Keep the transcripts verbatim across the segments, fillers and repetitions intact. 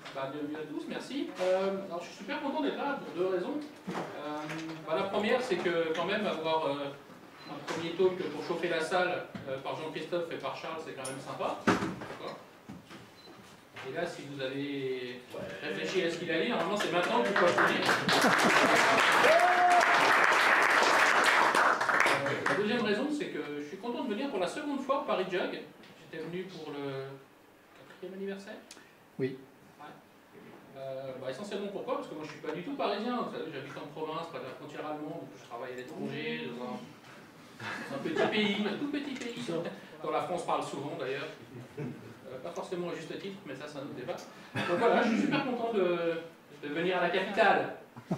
Bah, bienvenue à tous, merci. Euh, alors, je suis super content d'être là pour deux raisons. Euh, bah, la première, c'est que quand même avoir euh, un premier talk pour chauffer la salle euh, par Jean-Christophe et par Charles, c'est quand même sympa. Et là, si vous avez réfléchi à ce qu'il a dit, normalement c'est maintenant que vous pouvez applaudir. Euh, la deuxième raison, c'est que je suis content de venir pour la seconde fois au Paris Jug. J'étais venu pour le quatrième anniversaire. Oui. Ouais. Euh, bah, essentiellement pourquoi? Parce que moi je suis pas du tout parisien, vous savez, j'habite en province, près de la frontière allemande, donc je travaille à l'étranger, dans un, dans un petit pays, un tout petit pays, dont la France parle souvent d'ailleurs. Euh, pas forcément à juste titre, mais ça c'est un autre débat. Donc voilà, je suis super content de, de venir à la capitale. Si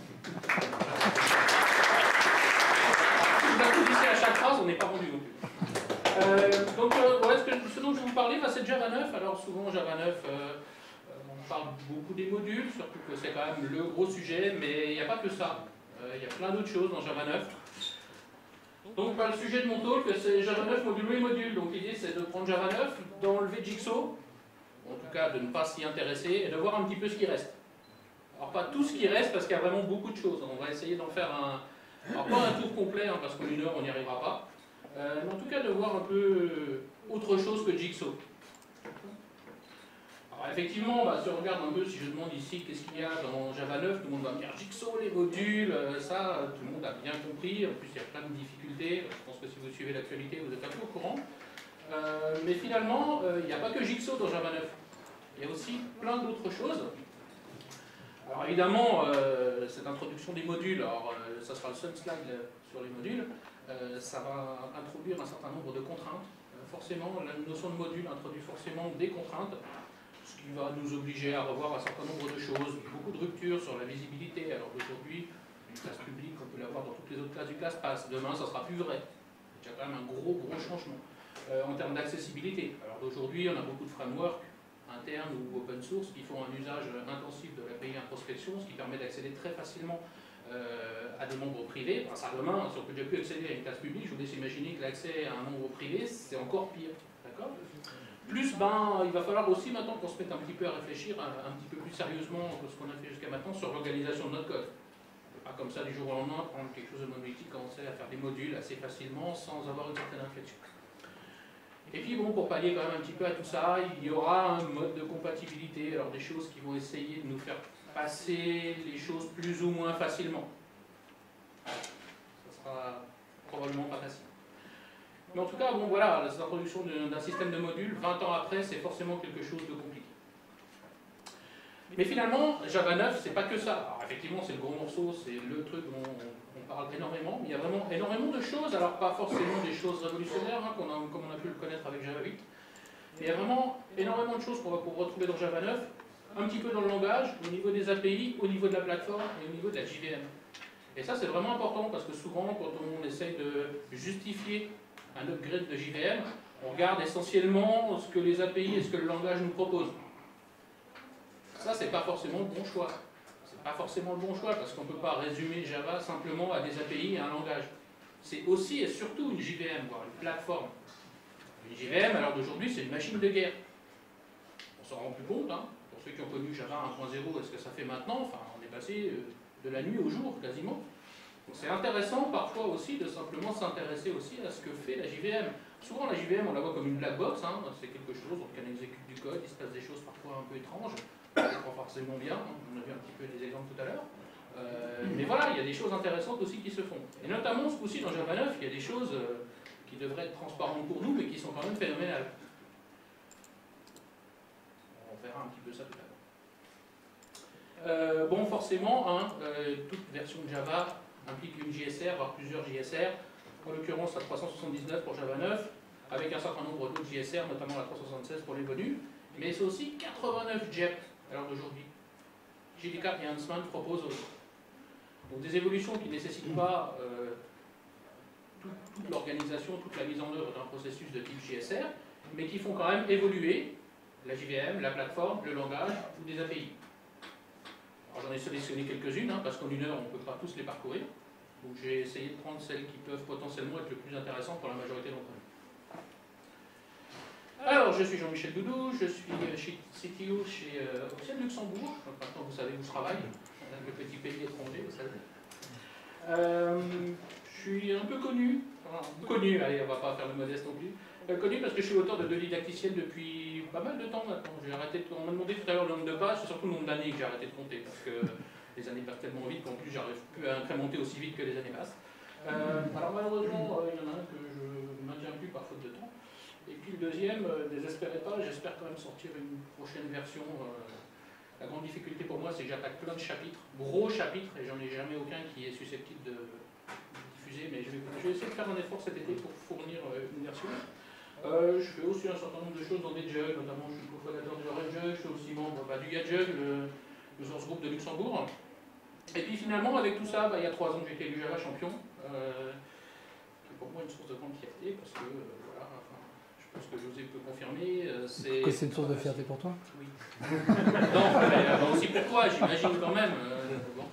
vous applaudissez à chaque phrase, on n'est pas rendu non plus. Euh, donc euh, voilà, ce, que, ce dont je vais vous parler, bah, c'est Java neuf. Alors souvent Java neuf, euh, on parle beaucoup des modules, surtout que c'est quand même le gros sujet, mais il n'y a pas que ça. Euh, il y a plein d'autres choses dans Java neuf. Donc bah, le sujet de mon talk, c'est Java neuf modulo et module. Donc l'idée c'est de prendre Java neuf, d'enlever Jigsaw, en tout cas de ne pas s'y intéresser, et de voir un petit peu ce qui reste. Alors pas tout ce qui reste, parce qu'il y a vraiment beaucoup de choses. On va essayer d'en faire un... Alors pas un tour complet, hein, parce qu'en une heure on n'y arrivera pas. Euh, mais en tout cas de voir un peu autre chose que Jigsaw. Alors effectivement, bah, si on regarde un peu, si je demande ici qu'est-ce qu'il y a dans Java neuf, tout le monde va me dire Jigsaw, les modules, euh, ça, tout le monde a bien compris. En plus, il y a plein de difficultés. Je pense que si vous suivez l'actualité, vous êtes un peu au courant. Euh, mais finalement, euh, il n'y a pas que Jigsaw dans Java neuf. Il y a aussi plein d'autres choses. Alors évidemment, euh, cette introduction des modules, alors euh, ça sera le seul slide euh, sur les modules, euh, ça va introduire un certain nombre de contraintes. Euh, forcément, la notion de module introduit forcément des contraintes, ce qui va nous obliger à revoir un certain nombre de choses, beaucoup de ruptures sur la visibilité. Alors aujourd'hui, une classe publique, on peut l'avoir dans toutes les autres classes du ClassPass. Demain, ça sera plus vrai. Il y a quand même un gros, gros changement. Euh, en termes d'accessibilité, alors d'aujourd'hui, on a beaucoup de frameworks internes ou open source qui font un usage intensif de l'A P I introspection, ce qui permet d'accéder très facilement euh, à des membres privés. Enfin, ça, demain, si on peut déjà plus accéder à une classe publique, je vous laisse imaginer que l'accès à un membre privé, c'est encore pire. D'accord ? Plus, ben, il va falloir aussi maintenant qu'on se mette un petit peu à réfléchir un, un petit peu plus sérieusement que ce qu'on a fait jusqu'à maintenant sur l'organisation de notre code. Pas comme ça du jour au lendemain, prendre quelque chose de monolithique, commencer à faire des modules assez facilement sans avoir une certaine réflexion. Et puis bon, pour pallier quand même un petit peu à tout ça, il y aura un mode de compatibilité, alors des choses qui vont essayer de nous faire passer les choses plus ou moins facilement. Ça sera probablement pas facile. Mais en tout cas, bon voilà, cette introduction d'un système de modules, vingt ans après, c'est forcément quelque chose de compliqué. Mais finalement, Java neuf, c'est pas que ça. Alors effectivement, c'est le gros morceau, c'est le truc dont on, on parle énormément, mais il y a vraiment énormément de choses, alors pas forcément des choses révolutionnaires, hein, qu'on a, comme on a pu le connaître avec Java huit, mais il y a vraiment énormément de choses qu'on va pouvoir retrouver dans Java neuf, un petit peu dans le langage, au niveau des A P I, au niveau de la plateforme et au niveau de la J V M. Et ça, c'est vraiment important, parce que souvent, quand on essaye de justifier un upgrade de J V M, on regarde essentiellement ce que les A P I et ce que le langage nous propose. Ça, c'est pas forcément le bon choix. C'est pas forcément le bon choix, parce qu'on ne peut pas résumer Java simplement à des A P I et à un langage. C'est aussi et surtout une J V M, voire une plateforme. Une J V M, alors d'aujourd'hui, c'est une machine de guerre. On s'en rend plus compte, hein. Pour ceux qui ont connu Java un point zéro, est-ce que ça fait maintenant? Enfin, on est passé de la nuit au jour, quasiment. Donc c'est intéressant parfois aussi de simplement s'intéresser aussi à ce que fait la J V M. Souvent la J V M, on la voit comme une black box, hein. C'est quelque chose, on exécute du code, il se passe des choses parfois un peu étranges. Pas forcément bien, on a vu un petit peu des exemples tout à l'heure. Euh, mais voilà, il y a des choses intéressantes aussi qui se font. Et notamment ce coup-ci dans Java neuf, il y a des choses euh, qui devraient être transparentes pour nous, mais qui sont quand même phénoménales. On verra un petit peu ça tout à l'heure. Euh, bon, forcément, hein, euh, toute version de Java implique une J S R, voire plusieurs J S R. En l'occurrence, la trois cent soixante-dix-neuf pour Java neuf, avec un certain nombre d'autres J S R, notamment la trois cent soixante-seize pour les modules. Mais c'est aussi quatre-vingt-neuf J E P à l'heure d'aujourd'hui. J D K Enhancement propose aussi. Donc des évolutions qui ne nécessitent pas euh, tout, toute l'organisation, toute la mise en œuvre d'un processus de type J S R, mais qui font quand même évoluer la J V M, la plateforme, le langage ou des A P I. Alors j'en ai sélectionné quelques-unes, hein, parce qu'en une heure on ne peut pas tous les parcourir. Donc j'ai essayé de prendre celles qui peuvent potentiellement être le plus intéressantes pour la majorité d'entre nous. Alors, Alors, je suis Jean-Michel Doudou, je suis C T O chez euh, Oxia Luxembourg. Donc, maintenant, vous savez où je travaille, le petit pays étranger, vous savez. Euh, je suis un peu connu, enfin, connu, allez, on va pas faire le modeste non plus, euh, connu parce que je suis auteur de deux didacticiels depuis pas mal de temps maintenant. J'ai arrêté de, on m'a demandé tout à l'heure le nombre de pages, c'est surtout le nombre d'années que j'ai arrêté de compter, parce que les années passent tellement vite qu'en plus j'arrive plus à incrémenter aussi vite que les années passent. Euh, alors malheureusement, euh, il y en a un que je ne maintiens plus par faute de temps. Et puis le deuxième, euh, désespérez pas, j'espère quand même sortir une prochaine version. Euh, la grande difficulté pour moi, c'est que j'attaque plein de chapitres, gros chapitres, et j'en ai jamais aucun qui est susceptible de, de diffuser, mais je vais, je vais essayer de faire un effort cet été pour fournir euh, une version. Euh, je fais aussi un certain nombre de choses dans des jugs, notamment je suis cofondateur du Orange Jug, je suis aussi membre bah, du Yadjug, le, le source groupe de Luxembourg. Et puis finalement, avec tout ça, bah, il y a trois ans que j'ai été élu Java champion, euh, qui est pour moi une source de grande fierté, parce que euh, voilà, enfin, je pense que José peut confirmer. Euh, c'est que c'est une source de fierté pour toi? Oui. Non, mais euh, aussi pour toi, j'imagine quand même. Euh, bon.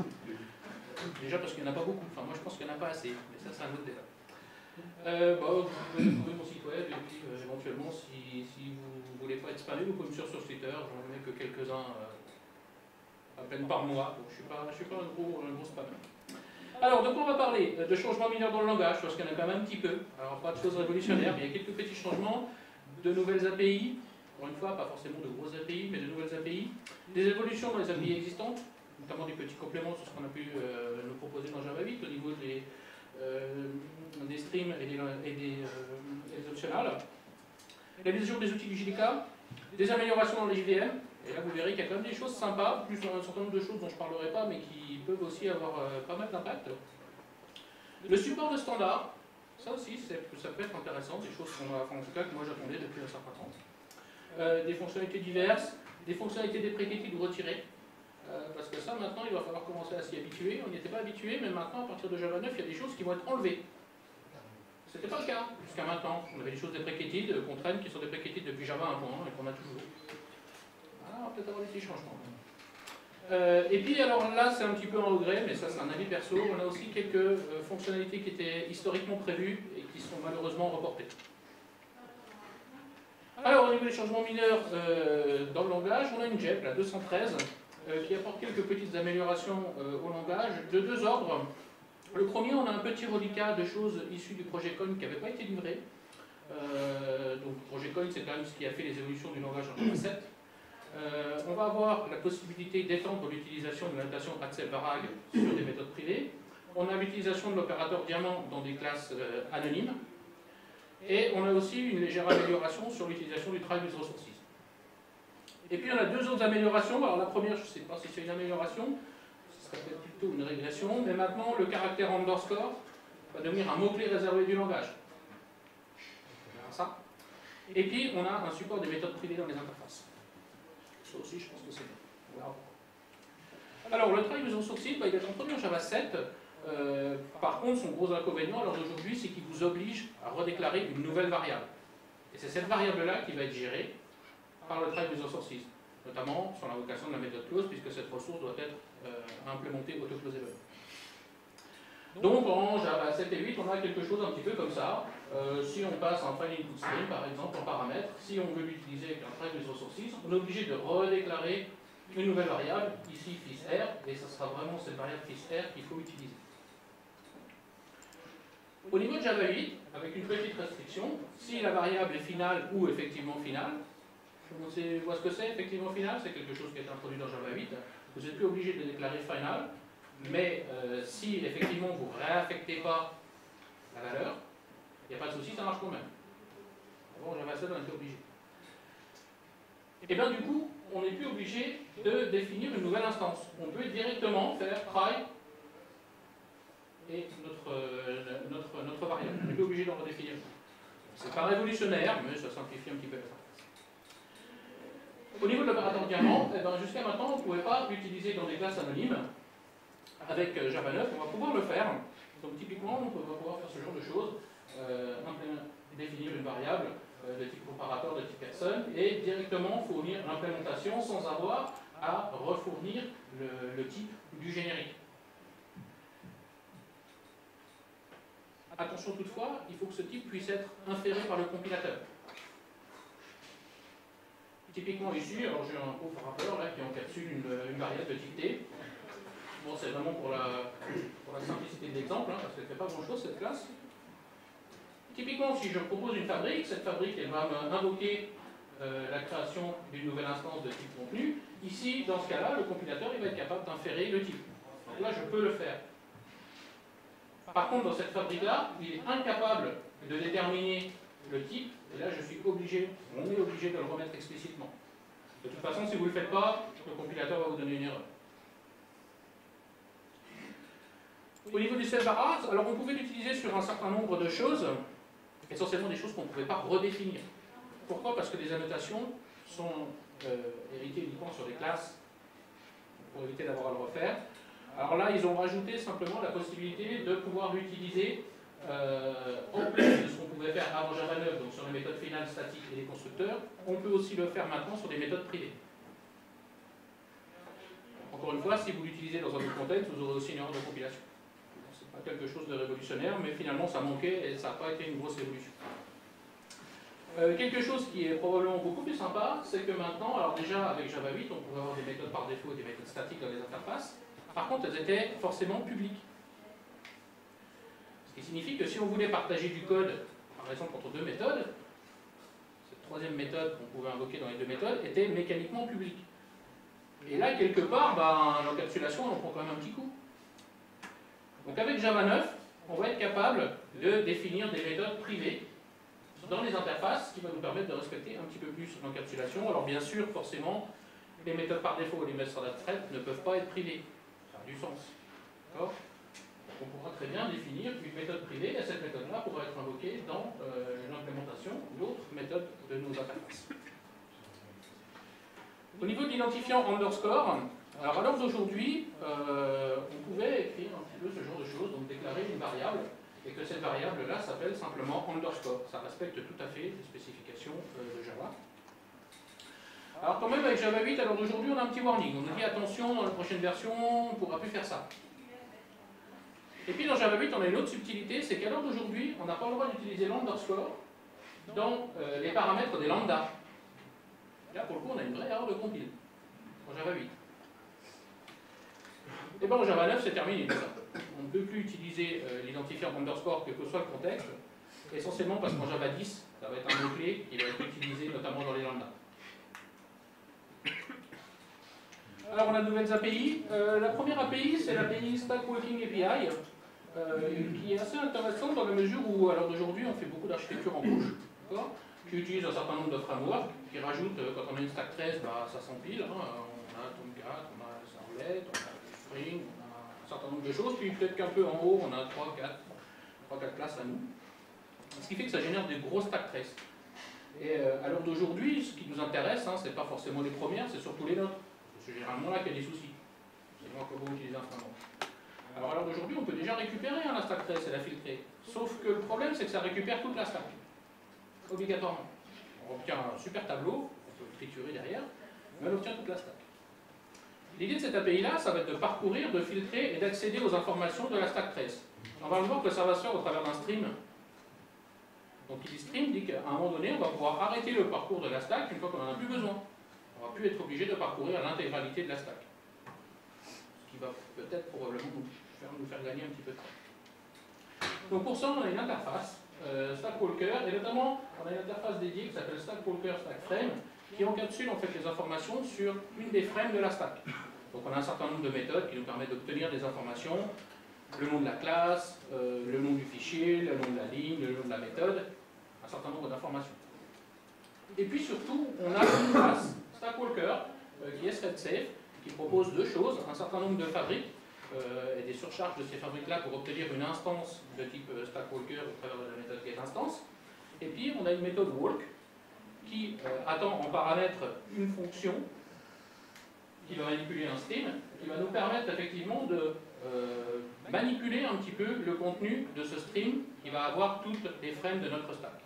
Déjà parce qu'il n'y en a pas beaucoup, enfin moi je pense qu'il n'y en a pas assez, mais ça c'est un autre débat. Euh, bah, vous pouvez trouver mon site web et puis euh, éventuellement si, si vous ne voulez pas être spammé, vous pouvez me suivre sur Twitter, j'en mets que quelques-uns euh, à peine par mois, donc je ne suis pas, je suis pas un, gros, un gros spammer. Alors de quoi on va parler? De changements mineurs dans le langage, parce qu'il y en a quand même un petit peu, alors pas de choses révolutionnaires, mais il y a quelques petits changements, de nouvelles A P I, encore une fois pas forcément de grosses A P I, mais de nouvelles A P I, des évolutions dans les A P I existantes, notamment des petits compléments sur ce qu'on a pu euh, nous proposer dans Java huit au niveau des, euh, des streams et des, et des, euh, des optionales. La mise à jour des outils du J D K, des améliorations dans les J V M, et là vous verrez qu'il y a quand même des choses sympas, plus un certain nombre de choses dont je ne parlerai pas, mais qui peuvent aussi avoir euh, pas mal d'impact. Le support de standard, ça aussi ça peut être intéressant, des choses qu'on a, enfin, en tout cas que moi j'attendais depuis un certain temps. Euh, des fonctionnalités diverses, des fonctionnalités déprécédentes ou retirées. Euh, parce que ça, maintenant, il va falloir commencer à s'y habituer. On n'y était pas habitué, mais maintenant, à partir de Java neuf, il y a des choses qui vont être enlevées. Ce n'était pas le cas jusqu'à maintenant. On avait des choses déprécédentes, qu'on traîne, qui sont déprécédentes depuis Java un point un et qu'on a toujours. Ah, on va peut-être avoir des petits changements. Euh, et puis, alors là, c'est un petit peu en regret, mais ça, c'est un avis perso. On a aussi quelques euh, fonctionnalités qui étaient historiquement prévues et qui sont malheureusement reportées. Alors, au niveau des changements mineurs euh, dans le langage, on a une J E P, la deux cent treize, euh, qui apporte quelques petites améliorations euh, au langage de deux ordres. Le premier, on a un petit reliquat de choses issues du projet Coin qui n'avait pas été livré. Euh, donc, le projet Coin, c'est quand même ce qui a fait les évolutions du langage en Java sept. Euh, on va avoir la possibilité d'étendre l'utilisation de la notation Axel Varag sur des méthodes privées. On a l'utilisation de l'opérateur diamant dans des classes euh, anonymes. Et on a aussi une légère amélioration sur l'utilisation du try with resources. Et puis on a deux autres améliorations. Alors la première, je ne sais pas si c'est une amélioration, ce serait peut-être plutôt une régression, mais maintenant le caractère underscore va devenir un mot-clé réservé du langage. On verra ça. Et puis on a un support des méthodes privées dans les interfaces. Ça aussi, je pense que c'est bien. On verra pourquoi. Alors le try with resources, bah, il est introduit en Java sept. Euh, par contre, son gros inconvénient alors d'aujourd'hui, c'est qu'il vous oblige à redéclarer une nouvelle variable. Et c'est cette variable-là qui va être gérée par le try with resources, notamment sur l'invocation de la méthode close, puisque cette ressource doit être euh, implémentée auto-closable. Donc en Java sept et huit, on a quelque chose un petit peu comme ça. Euh, si on passe un file input stream, par exemple, en paramètre, si on veut l'utiliser avec un try with resources, on est obligé de redéclarer une nouvelle variable, ici fis_r, et ce sera vraiment cette variable fis_r qu'il faut utiliser. Au niveau de Java huit, avec une petite restriction, si la variable est finale ou effectivement finale, vous voyez ce que c'est effectivement finale, c'est quelque chose qui est introduit dans Java huit, vous n'êtes plus obligé de déclarer final, mais euh, si effectivement vous ne réaffectez pas la valeur, il n'y a pas de souci, ça marche quand même. Avant Java sept, on était obligé. Et bien du coup, on n'est plus obligé de définir une nouvelle instance. On peut directement faire try et notre, euh, notre, notre variable. On n'est plus obligé d'en redéfinir. C'est pas révolutionnaire, mais ça simplifie un petit peu la syntaxe. Au niveau de l'opérateur diamant, eh ben, jusqu'à maintenant, on ne pouvait pas l'utiliser dans des classes anonymes. Avec Java neuf, on va pouvoir le faire. Donc typiquement, on va pouvoir faire ce genre de choses. Euh, définir une variable euh, de type comparateur, de type personne, et directement fournir l'implémentation sans avoir à refournir le, le type du générique. Attention toutefois, il faut que ce type puisse être inféré par le compilateur. Typiquement ici, alors j'ai un pauvre rappeur là qui encapsule une, une variable de type T. Bon, c'est vraiment pour la, pour la simplicité de l'exemple, hein, parce qu'elle ne fait pas grand chose cette classe. Typiquement, si je propose une fabrique, cette fabrique elle va invoquer euh, la création d'une nouvelle instance de type contenu. Ici, dans ce cas-là, le compilateur il va être capable d'inférer le type. Donc là, je peux le faire. Par contre, dans cette fabrique-là, il est incapable de déterminer le type, et là, je suis obligé, on est obligé de le remettre explicitement. De toute façon, si vous ne le faites pas, le compilateur va vous donner une erreur. Au niveau du self-arras, alors on pouvait l'utiliser sur un certain nombre de choses, essentiellement des choses qu'on ne pouvait pas redéfinir. Pourquoi? Parce que les annotations sont euh, héritées uniquement sur des classes, pour éviter d'avoir à le refaire. Alors là, ils ont rajouté simplement la possibilité de pouvoir l'utiliser euh, en plus de ce qu'on pouvait faire avant Java neuf, donc sur les méthodes finales, statiques et les constructeurs. On peut aussi le faire maintenant sur des méthodes privées. Encore une fois, si vous l'utilisez dans un autre contexte, vous aurez aussi une erreur de compilation. Ce n'est pas quelque chose de révolutionnaire, mais finalement ça manquait et ça n'a pas été une grosse évolution. Euh, quelque chose qui est probablement beaucoup plus sympa, c'est que maintenant, alors déjà avec Java huit, on pouvait avoir des méthodes par défaut et des méthodes statiques dans les interfaces. Par contre, elles étaient forcément publiques. Ce qui signifie que si on voulait partager du code, par exemple entre deux méthodes, cette troisième méthode qu'on pouvait invoquer dans les deux méthodes était mécaniquement publique. Et là, quelque part, ben, l'encapsulation, on en prend quand même un petit coup. Donc avec Java neuf, on va être capable de définir des méthodes privées dans les interfaces, ce qui va nous permettre de respecter un petit peu plus l'encapsulation. Alors bien sûr, forcément, les méthodes par défaut et les méthodes abstraites ne peuvent pas être privées. Ça a du sens. D'accord ? On pourra très bien définir une méthode privée, et cette méthode-là pourra être invoquée dans euh, l'implémentation d'autres méthodes de nos interfaces. Au niveau de l'identifiant underscore, alors à l'heure d'aujourd'hui, euh, on pouvait écrire un petit peu ce genre de choses, donc déclarer une variable, et que cette variable-là s'appelle simplement underscore. Ça respecte tout à fait les spécifications euh, de Java. Alors quand même avec Java huit, à l'heure d'aujourd'hui, on a un petit warning. On nous dit attention, dans la prochaine version, on ne pourra plus faire ça. Et puis dans Java huit, on a une autre subtilité, c'est qu'à l'heure d'aujourd'hui, on n'a pas le droit d'utiliser l'underscore dans euh, les paramètres des lambda. Là, pour le coup, on a une vraie erreur de compile en Java huit. Et bien en Java neuf, c'est terminé tout ça. On ne peut plus utiliser euh, l'identifiant underscore, quel que soit le contexte, essentiellement parce qu'en Java dix, ça va être un mot-clé qui va être utilisé notamment dans les lambdas. Alors on a de nouvelles A P I. Euh, la première A P I, c'est l'A P I Stack Walking A P I, euh, qui est assez intéressante dans la mesure où, à l'heure d'aujourd'hui, on fait beaucoup d'architecture en couche, qui utilise un certain nombre de frameworks, qui rajoutent, euh, quand on a une stack treize, bah, ça s'empile. Hein, on a Tomcat, on a Servlet, on a Spring, on a un certain nombre de choses, puis peut-être qu'un peu en haut, on a trois quatre classes à nous. Ce qui fait que ça génère des gros stack traces. Et euh, à l'heure d'aujourd'hui, ce qui nous intéresse, hein, c'est pas forcément les premières, c'est surtout les nôtres. C'est généralement là qu'il y a des soucis. C'est moi comment utiliser un framework. Alors à l'heure d'aujourd'hui, on peut déjà récupérer hein, la stack trace et la filtrer. Sauf que le problème, c'est que ça récupère toute la stack. Obligatoirement. On obtient un super tableau, on peut le triturer derrière, mais on obtient toute la stack. L'idée de cette A P I-là, ça va être de parcourir, de filtrer et d'accéder aux informations de la stack trace. On va le voir que ça va se faire au travers d'un stream. Donc qui dit stream dit qu'à un moment donné, on va pouvoir arrêter le parcours de la stack une fois qu'on n'en a plus besoin. On ne va plus être obligé de parcourir l'intégralité de la stack. Ce qui va peut-être probablement nous faire, nous faire gagner un petit peu de temps. Donc pour ça, on a une interface, euh, Stack Walker, et notamment on a une interface dédiée qui s'appelle Stack Walker Stack Frame, qui encapsule en fait les informations sur une des frames de la stack. Donc on a un certain nombre de méthodes qui nous permettent d'obtenir des informations, le nom de la classe, euh, le nom du fichier, le nom de la ligne, le nom de la méthode, un certain nombre d'informations. Et puis surtout, on a une classe, Stack Walker, euh, qui est thread-safe, qui propose deux choses, un certain nombre de fabriques, euh, et des surcharges de ces fabriques-là pour obtenir une instance de type euh, Stack Walker au travers de la méthode getInstance. Et puis on a une méthode walk, qui euh, attend en paramètre une fonction, qui va manipuler un stream, qui va nous permettre effectivement de euh, manipuler un petit peu le contenu de ce stream qui va avoir toutes les frames de notre stack.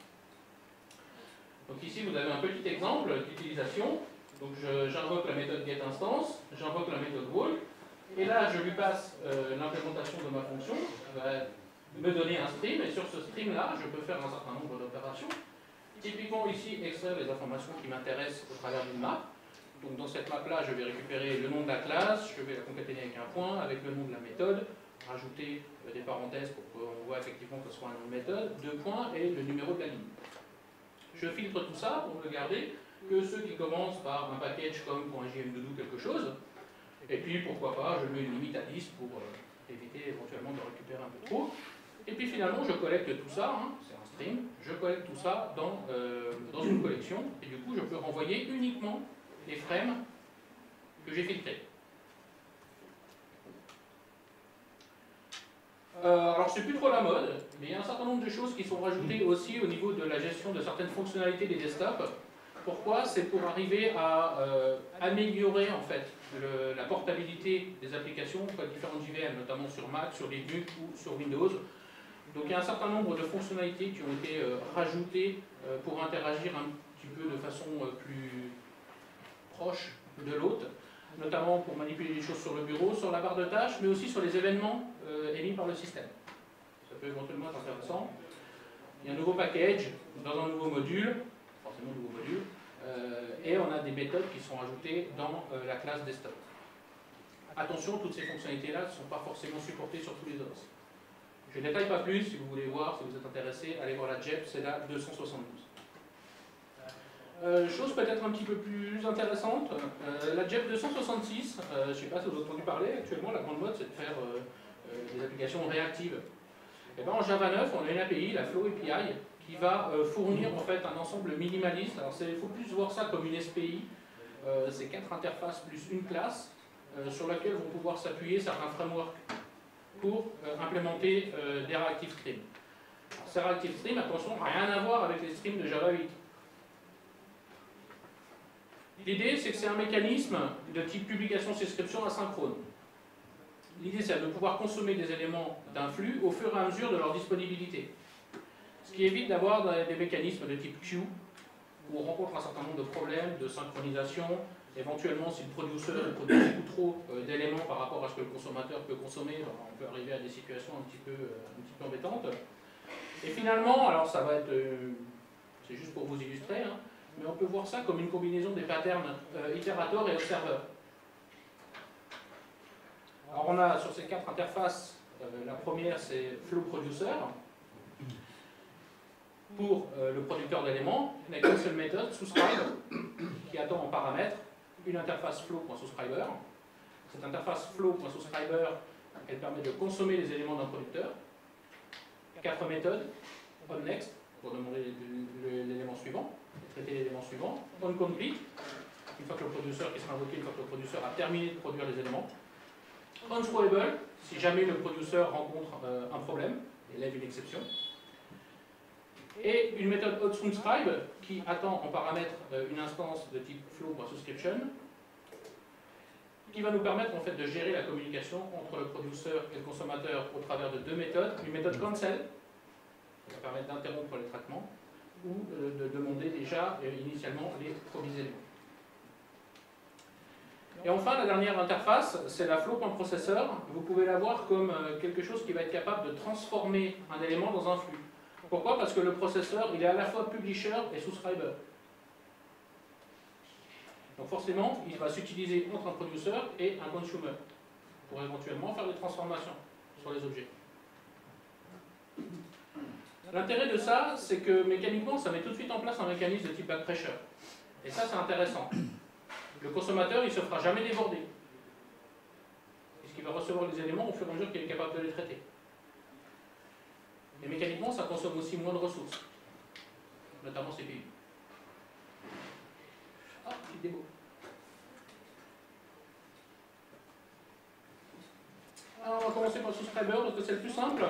Donc ici vous avez un petit exemple d'utilisation. Donc j'invoque la méthode getInstance, j'invoque la méthode walk, et là je lui passe euh, l'implémentation de ma fonction, qui va me donner un stream, et sur ce stream là je peux faire un certain nombre d'opérations. Typiquement ici, extraire les informations qui m'intéressent au travers d'une map. Donc dans cette map-là, je vais récupérer le nom de la classe, je vais la concaténer avec un point, avec le nom de la méthode, rajouter des parenthèses pour qu'on voit effectivement que ce soit un nom de méthode, deux points et le numéro de la ligne. Je filtre tout ça pour ne garder que ceux qui commencent par un package comme .jmdoodle quelque chose, et puis pourquoi pas, je mets une limite à dix pour euh, éviter éventuellement de récupérer un peu trop. Et puis finalement, je collecte tout ça, hein, c'est un stream, je collecte tout ça dans, euh, dans une collection, et du coup, je peux renvoyer uniquement les frames que j'ai filtrés. Euh, alors, c'est plus trop la mode, mais il y a un certain nombre de choses qui sont rajoutées aussi au niveau de la gestion de certaines fonctionnalités des desktops. Pourquoi? C'est pour arriver à euh, améliorer en fait le, la portabilité des applications entre différentes J V M, notamment sur Mac, sur Linux ou sur Windows. Donc il y a un certain nombre de fonctionnalités qui ont été euh, rajoutées euh, pour interagir un petit peu de façon euh, plus proche de l'hôte, notamment pour manipuler les choses sur le bureau, sur la barre de tâches, mais aussi sur les événements euh, émis par le système. Ça peut éventuellement être intéressant. Il y a un nouveau package dans un nouveau module, forcément un nouveau module, euh, et on a des méthodes qui sont ajoutées dans euh, la classe desktop. Attention, toutes ces fonctionnalités-là ne sont pas forcément supportées sur tous les O S. Je ne détaille pas plus, si vous voulez voir, si vous êtes intéressé, allez voir la J E P, c'est la deux cent soixante-douze. Euh, chose peut-être un petit peu plus intéressante, euh, la J E P deux cent soixante-six, euh, je ne sais pas si vous avez entendu parler, actuellement la grande mode c'est de faire euh, euh, des applications réactives. Et ben, en Java neuf, on a une A P I, la Flow A P I, qui va euh, fournir en fait un ensemble minimaliste. Alors il faut plus voir ça comme une S P I, euh, c'est quatre interfaces plus une classe, euh, sur laquelle vont pouvoir s'appuyer certains frameworks pour euh, implémenter euh, des reactive streams. Alors, ces reactive streams, attention, rien à voir avec les streams de Java huit. L'idée, c'est que c'est un mécanisme de type publication-souscription asynchrone. L'idée, c'est de pouvoir consommer des éléments d'un flux au fur et à mesure de leur disponibilité. Ce qui évite d'avoir des mécanismes de type queue, où on rencontre un certain nombre de problèmes de synchronisation, éventuellement si le producer produit beaucoup trop euh, d'éléments par rapport à ce que le consommateur peut consommer, on peut arriver à des situations un petit peu, euh, un petit peu embêtantes. Et finalement, alors ça va être, euh, c'est juste pour vous illustrer, hein, mais on peut voir ça comme une combinaison des patterns euh, itérator et observer. Alors on a sur ces quatre interfaces, euh, la première c'est Flow Producer, pour euh, le producteur d'éléments, on n'a qu'une seule méthode, subscribe, qui attend en paramètre une interface flow.subscriber. Cette interface flow.subscriber, elle permet de consommer les éléments d'un producteur. Quatre méthodes, onNext, pour demander l'élément suivant, traiter l'élément suivant, onComplete, une fois que le producteur qui sera invoqué, une fois que le producteur a terminé de produire les éléments, onThrowable, si jamais le producteur rencontre euh, un problème, et lève une exception, et une méthode hotSubscribe qui attend en paramètre euh, une instance de type flow.subscription, qui va nous permettre en fait de gérer la communication entre le producteur et le consommateur au travers de deux méthodes, une méthode cancel, qui va permettre d'interrompre les traitements, ou euh, de demander déjà euh, initialement les premiers éléments. Et enfin, la dernière interface, c'est la flow.processor. Vous pouvez la voir comme euh, quelque chose qui va être capable de transformer un élément dans un flux. Pourquoi? Parce que le processeur, il est à la fois publisher et subscriber. Donc forcément, il va s'utiliser entre un producer et un consumer pour éventuellement faire des transformations sur les objets. L'intérêt de ça, c'est que mécaniquement, ça met tout de suite en place un mécanisme de type back pressure. Et ça, c'est intéressant. Le consommateur, il ne se fera jamais déborder, puisqu'il va recevoir les éléments au fur et à mesure qu'il est capable de les traiter. Et mécaniquement, ça consomme aussi moins de ressources, notamment C P U. Ah, petite démo. Alors, on va commencer par le subscriber, parce que c'est le plus simple.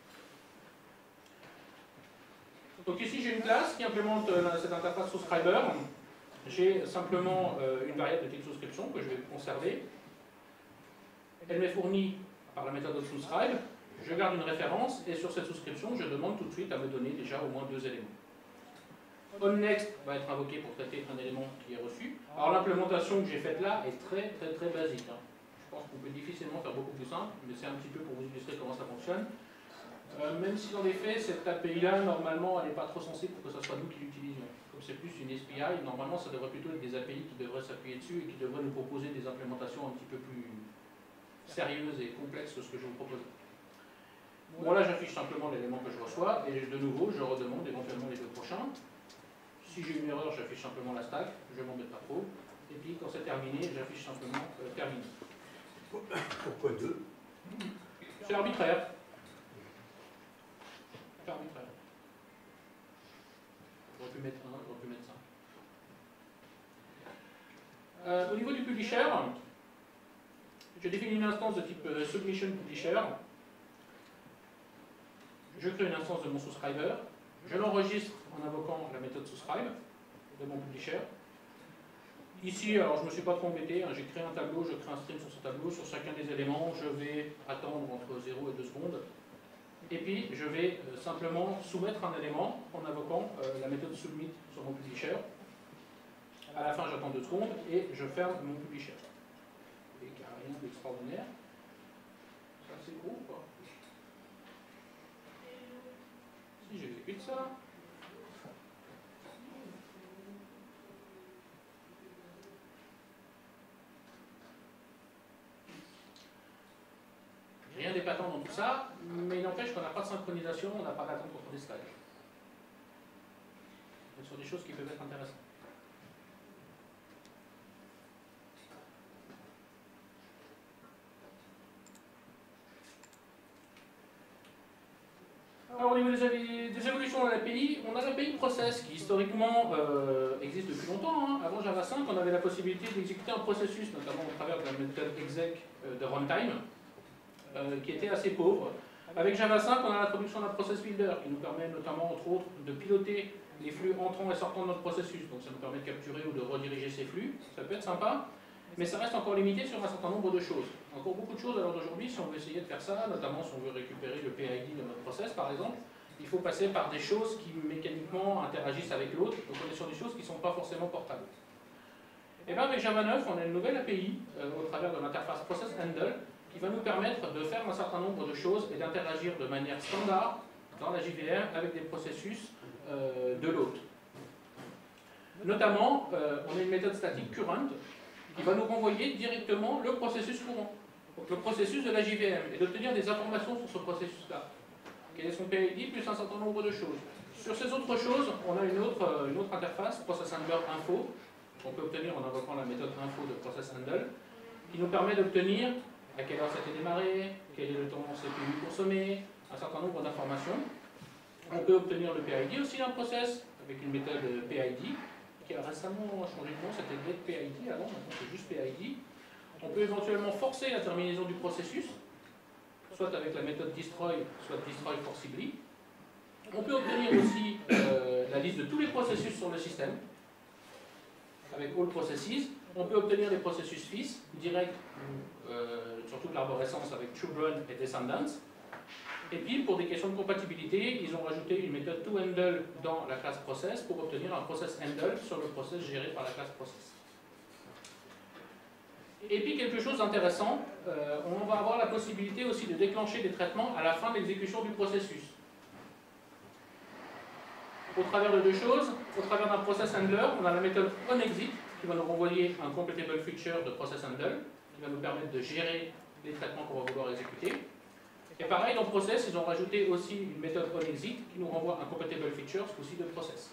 Donc ici, j'ai une classe qui implémente euh, cette interface subscriber. J'ai simplement euh, une variable de type souscription que je vais conserver. Elle m'est fournie par la méthode subscribe. Je garde une référence et sur cette souscription, je demande tout de suite à me donner déjà au moins deux éléments. onNext va être invoqué pour traiter un élément qui est reçu. Alors l'implémentation que j'ai faite là est très très très basique. Hein. Je pense qu'on peut difficilement faire beaucoup plus simple, mais c'est un petit peu pour vous illustrer comment ça fonctionne. Euh, même si dans les faits, cette A P I là, normalement, elle n'est pas trop censée pour que ce soit nous qui l'utilisions. S P I, normalement ça devrait plutôt être des A P I qui devraient s'appuyer dessus et qui devraient nous proposer des implémentations un petit peu plus sérieuses et complexes que ce que je vous propose. Bon, là j'affiche simplement l'élément que je reçois et de nouveau je redemande éventuellement les deux prochains. Si j'ai une erreur, j'affiche simplement la stack, je ne m'embête pas trop. Et puis quand c'est terminé, j'affiche simplement euh, terminé. Pourquoi deux? C'est arbitraire. C'est arbitraire. J'aurais pu mettre un, j'aurais pu mettre ça. Euh, au niveau du publisher, je définis une instance de type euh, submission publisher. Je crée une instance de mon subscriber. Je l'enregistre en invoquant la méthode subscribe de mon publisher. Ici, alors je ne me suis pas trop embêté, hein, j'ai créé un tableau, je crée un stream sur ce tableau, sur chacun des éléments, je vais attendre entre zéro et deux secondes. Et puis, je vais euh, simplement soumettre un élément en invoquant euh, la méthode submit sur mon publisher. À la fin, j'attends deux secondes et je ferme mon publisher. Vous voyez qu'il n'y a rien d'extraordinaire. C'est assez gros, quoi. Si j'exécute ça, rien d'épatant dans tout ça, mais il n'empêche qu'on n'a pas de synchronisation, on n'a pas d'attente entre des slides. Ce sont des choses qui peuvent être intéressantes. Alors au niveau des, des évolutions dans l'A P I, on a l'A P I process qui historiquement euh, existe depuis longtemps. Hein. Avant Java cinq, on avait la possibilité d'exécuter un processus, notamment au travers de la méthode exec euh, de runtime, euh, qui était assez pauvre. Avec Java cinq, on a l'introduction d'un process builder qui nous permet notamment, entre autres, de piloter les flux entrants et sortants de notre processus. Donc ça nous permet de capturer ou de rediriger ces flux. Ça peut être sympa, mais ça reste encore limité sur un certain nombre de choses. Encore beaucoup de choses à l'heure d'aujourd'hui, si on veut essayer de faire ça, notamment si on veut récupérer le P I D de notre process par exemple, il faut passer par des choses qui mécaniquement interagissent avec l'autre, donc on est sur des choses qui ne sont pas forcément portables. Et bien avec Java neuf, on a une nouvelle A P I euh, au travers de l'interface Process Handle qui va nous permettre de faire un certain nombre de choses et d'interagir de manière standard dans la J V M avec des processus euh, de l'hôte. Notamment, euh, on a une méthode statique current qui va nous renvoyer directement le processus courant, donc le processus de la J V M, et d'obtenir des informations sur ce processus-là. Quel est son P I D, plus un certain nombre de choses. Sur ces autres choses, on a une autre, une autre interface, Process Handler Info, qu'on peut obtenir en invoquant la méthode info de Process Handle, qui nous permet d'obtenir à quelle heure c'était démarré, quel est le temps C P U consommé, un certain nombre d'informations. On peut obtenir le P I D aussi d'un process, avec une méthode P I D, qui a récemment changé de nom, c'était getPID avant, maintenant c'est juste P I D. On peut éventuellement forcer la terminaison du processus, soit avec la méthode destroy, soit destroy forcibly. On peut obtenir aussi euh, la liste de tous les processus sur le système, avec all processes. On peut obtenir les processus fils, direct, euh, sur toute l'arborescence avec children et descendants. Et puis, pour des questions de compatibilité, ils ont rajouté une méthode toHandle dans la classe process pour obtenir un process handle sur le process géré par la classe process. Et puis, quelque chose d'intéressant, euh, on va avoir la possibilité aussi de déclencher des traitements à la fin de l'exécution du processus. Au travers de deux choses, au travers d'un process handler, on a la méthode onExit qui va nous renvoyer un completable feature de process handle qui va nous permettre de gérer les traitements qu'on va vouloir exécuter. Et pareil, dans Process, ils ont rajouté aussi une méthode onExit qui nous renvoie un compatible feature, ce coup-ci de Process.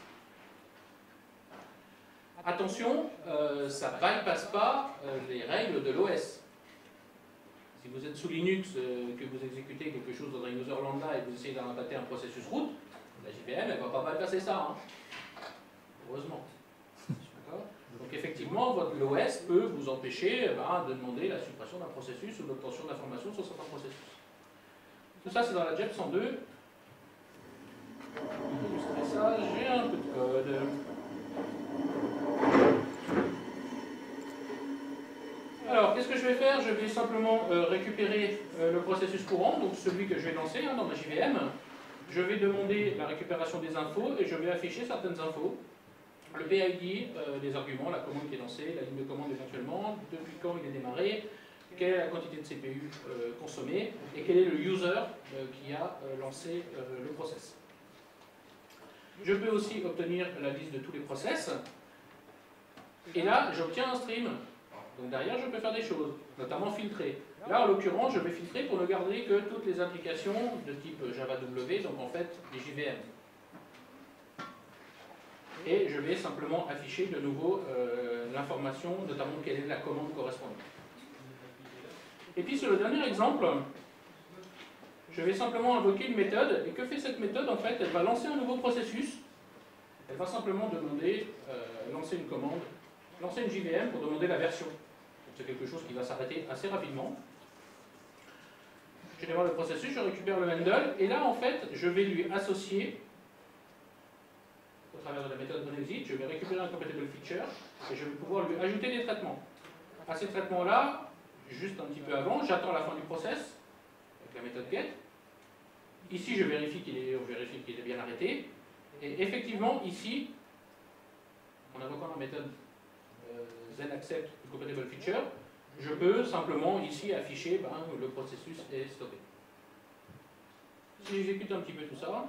Attention, euh, ça ne bypasse pas euh, les règles de l'O S. Si vous êtes sous Linux, euh, que vous exécutez quelque chose dans un user lambda et que vous essayez d'implémenter un processus root, la J V M, elle ne va pas bypasser ça. Hein. Heureusement. Donc effectivement, votre l'O S peut vous empêcher eh ben, de demander la suppression d'un processus ou l'obtention d'informations sur certains processus. Tout ça, c'est dans la J E P cent deux. Pour illustrer ça, j'ai un peu de code. Alors, qu'est-ce que je vais faire? Je vais simplement euh, récupérer euh, le processus courant, donc celui que je vais lancer hein, dans ma J V M. Je vais demander la récupération des infos et je vais afficher certaines infos. Le P I D, euh, des arguments, la commande qui est lancée, la ligne de commande éventuellement, depuis quand il est démarré, quelle est la quantité de C P U euh, consommée et quel est le user euh, qui a euh, lancé euh, le process. Je peux aussi obtenir la liste de tous les process. Et là, j'obtiens un stream. Donc derrière, je peux faire des choses, notamment filtrer. Là, en l'occurrence, je vais filtrer pour ne garder que toutes les applications de type Java W, donc en fait, les J V M. Et je vais simplement afficher de nouveau euh, l'information, notamment quelle est la commande correspondante. Et puis sur le dernier exemple, je vais simplement invoquer une méthode. Et que fait cette méthode? En fait, elle va lancer un nouveau processus. Elle va simplement demander, euh, lancer une commande, lancer une J V M pour demander la version. C'est quelque chose qui va s'arrêter assez rapidement. Je démarre le processus, je récupère le handle, et là en fait, je vais lui associer, au travers de la méthode onExit, je vais récupérer un compatible feature, et je vais pouvoir lui ajouter des traitements. À ces traitements-là, juste un petit peu avant, j'attends la fin du process, avec la méthode get. Ici, je vérifie qu'il est, on vérifie qu'il est bien arrêté, et effectivement, ici, en invoquant la méthode euh, zenAccept compatible feature, je peux simplement ici afficher ben, le processus est stoppé. Si j'exécute un petit peu tout ça,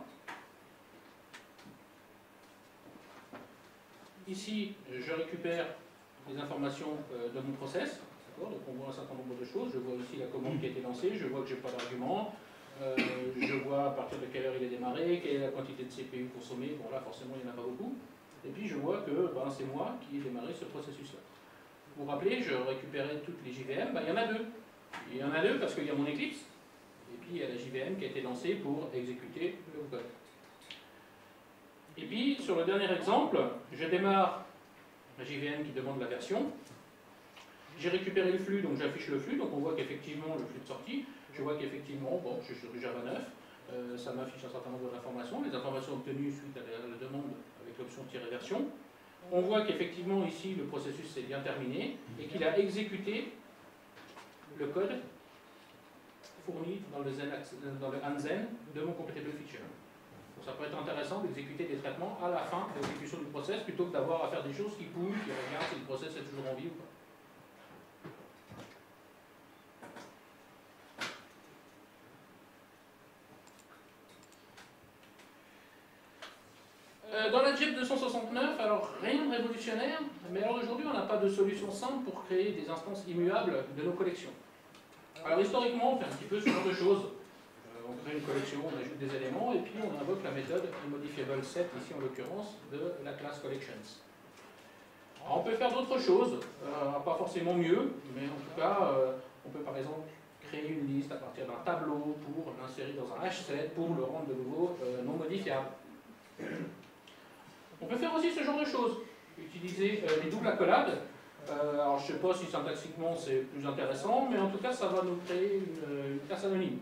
ici je récupère les informations euh, de mon process, donc on voit un certain nombre de choses, je vois aussi la commande qui a été lancée, je vois que je n'ai pas d'argument, euh, je vois à partir de quelle heure il est démarré, quelle est la quantité de C P U consommée, bon là forcément il n'y en a pas beaucoup, et puis je vois que ben, c'est moi qui ai démarré ce processus-là. Vous vous rappelez, je récupérais toutes les J V M, ben, il y en a deux. Il y en a deux parce qu'il y a mon Eclipse, et puis il y a la J V M qui a été lancée pour exécuter le code. Et puis, sur le dernier exemple, je démarre la J V M qui demande la version. J'ai récupéré le flux, donc j'affiche le flux, donc on voit qu'effectivement, le flux de sortie, je vois qu'effectivement, bon, je suis sur du Java neuf, euh, ça m'affiche un certain nombre d'informations, les informations obtenues suite à la, la demande avec l'option tirer version. On voit qu'effectivement ici le processus s'est bien terminé et qu'il a exécuté le code fourni dans le, Zen, dans le Anzen de mon compatible feature. Donc ça peut être intéressant d'exécuter des traitements à la fin de l'exécution du process plutôt que d'avoir à faire des choses qui coulent, qui regardent si le process est toujours en vie ou pas. Dans la J E P deux cent soixante-neuf, alors rien de révolutionnaire, mais alors aujourd'hui on n'a pas de solution simple pour créer des instances immuables de nos collections. Alors historiquement on fait un petit peu ce genre de choses. Euh, on crée une collection, on ajoute des éléments et puis on invoque la méthode modifiableSet, ici en l'occurrence, de la classe collections. Alors, on peut faire d'autres choses, euh, pas forcément mieux, mais en tout cas euh, on peut par exemple créer une liste à partir d'un tableau pour l'insérer dans un H sept pour le rendre de nouveau euh, non modifiable. On peut faire aussi ce genre de choses, utiliser euh, les doubles accolades. Euh, alors je ne sais pas si syntaxiquement c'est plus intéressant, mais en tout cas ça va nous créer une, une classe anonyme.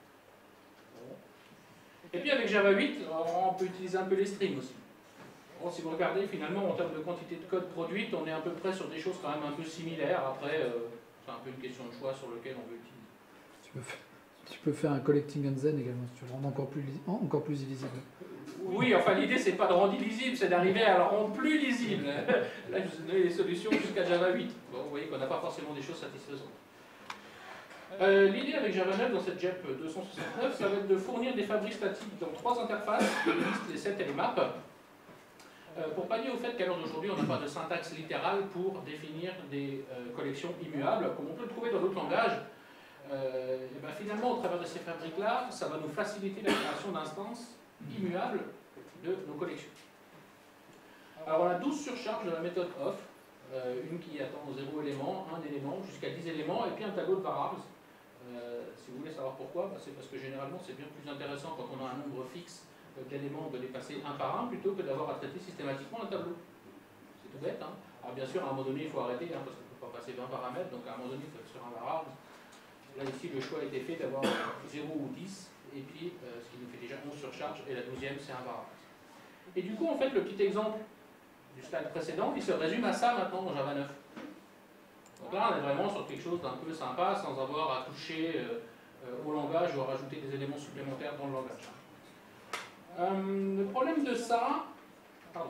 Et puis avec Java huit, on peut utiliser un peu les strings aussi. Bon, si vous regardez finalement en termes de quantité de code produite, on est à peu près sur des choses quand même un peu similaires. Après, euh, c'est un peu une question de choix sur lequel on veut utiliser. Tu peux faire, tu peux faire un collecting Anzen également, si tu le rends encore plus, encore plus illisible. Oui, enfin l'idée c'est pas de rendre illisible, c'est d'arriver à le rendre plus lisible. Là je vous ai donné les solutions jusqu'à Java huit. Bon, vous voyez qu'on n'a pas forcément des choses satisfaisantes. Euh, l'idée avec Java neuf dans cette J E P deux cent soixante-neuf, ça va être de fournir des fabriques statiques dans trois interfaces, les listes, les sets et les maps, euh, pour pallier au fait qu'à l'heure d'aujourd'hui on n'a pas de syntaxe littérale pour définir des euh, collections immuables, comme on peut le trouver dans d'autres langages. Euh, et ben finalement, au travers de ces fabriques-là, ça va nous faciliter la création d'instances immuables de nos collections. Alors on a douze surcharges de la méthode off, euh, une qui attend zéro élément, un élément, jusqu'à dix éléments, et puis un tableau de variables. Euh, si vous voulez savoir pourquoi, bah c'est parce que généralement c'est bien plus intéressant quand on a un nombre fixe d'éléments de les passer un par un, plutôt que d'avoir à traiter systématiquement un tableau. C'est tout bête, hein. Alors bien sûr, à un moment donné, il faut arrêter, hein, parce qu'on ne peut pas passer vingt paramètres, donc à un moment donné, il faut être sur un variable. Là, ici, le choix a été fait d'avoir zéro ou dix, et puis, euh, ce qui nous fait déjà onze surcharges, et la douzième, c'est un variable. Et du coup, en fait, le petit exemple du slide précédent, il se résume à ça maintenant dans Java neuf. Donc là, on est vraiment sur quelque chose d'un peu sympa, sans avoir à toucher euh, euh, au langage ou à rajouter des éléments supplémentaires dans le langage. Euh, le problème de ça... Pardon.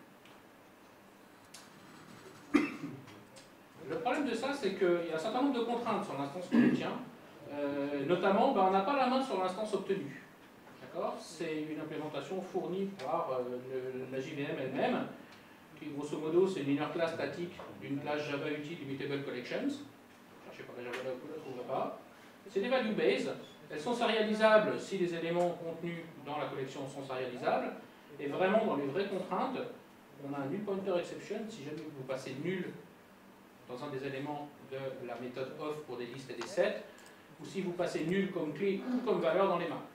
Le problème de ça, c'est qu'il y a un certain nombre de contraintes sur l'instance qu'on obtient. Euh, notamment, ben, on n'a pas la main sur l'instance obtenue. C'est une implémentation fournie par euh, le, la J V M elle-même, qui grosso modo c'est une inner class statique d'une classe Java Util Immutable Collections. Je ne sais pas la Java là, vous ne la trouverez pas. C'est des value based. Elles sont sérialisables si les éléments contenus dans la collection sont sérialisables. Et vraiment, dans les vraies contraintes, on a un null pointer exception. Si jamais vous passez nul dans un des éléments de la méthode off pour des listes et des sets, ou si vous passez nul comme clé ou comme valeur dans les mains.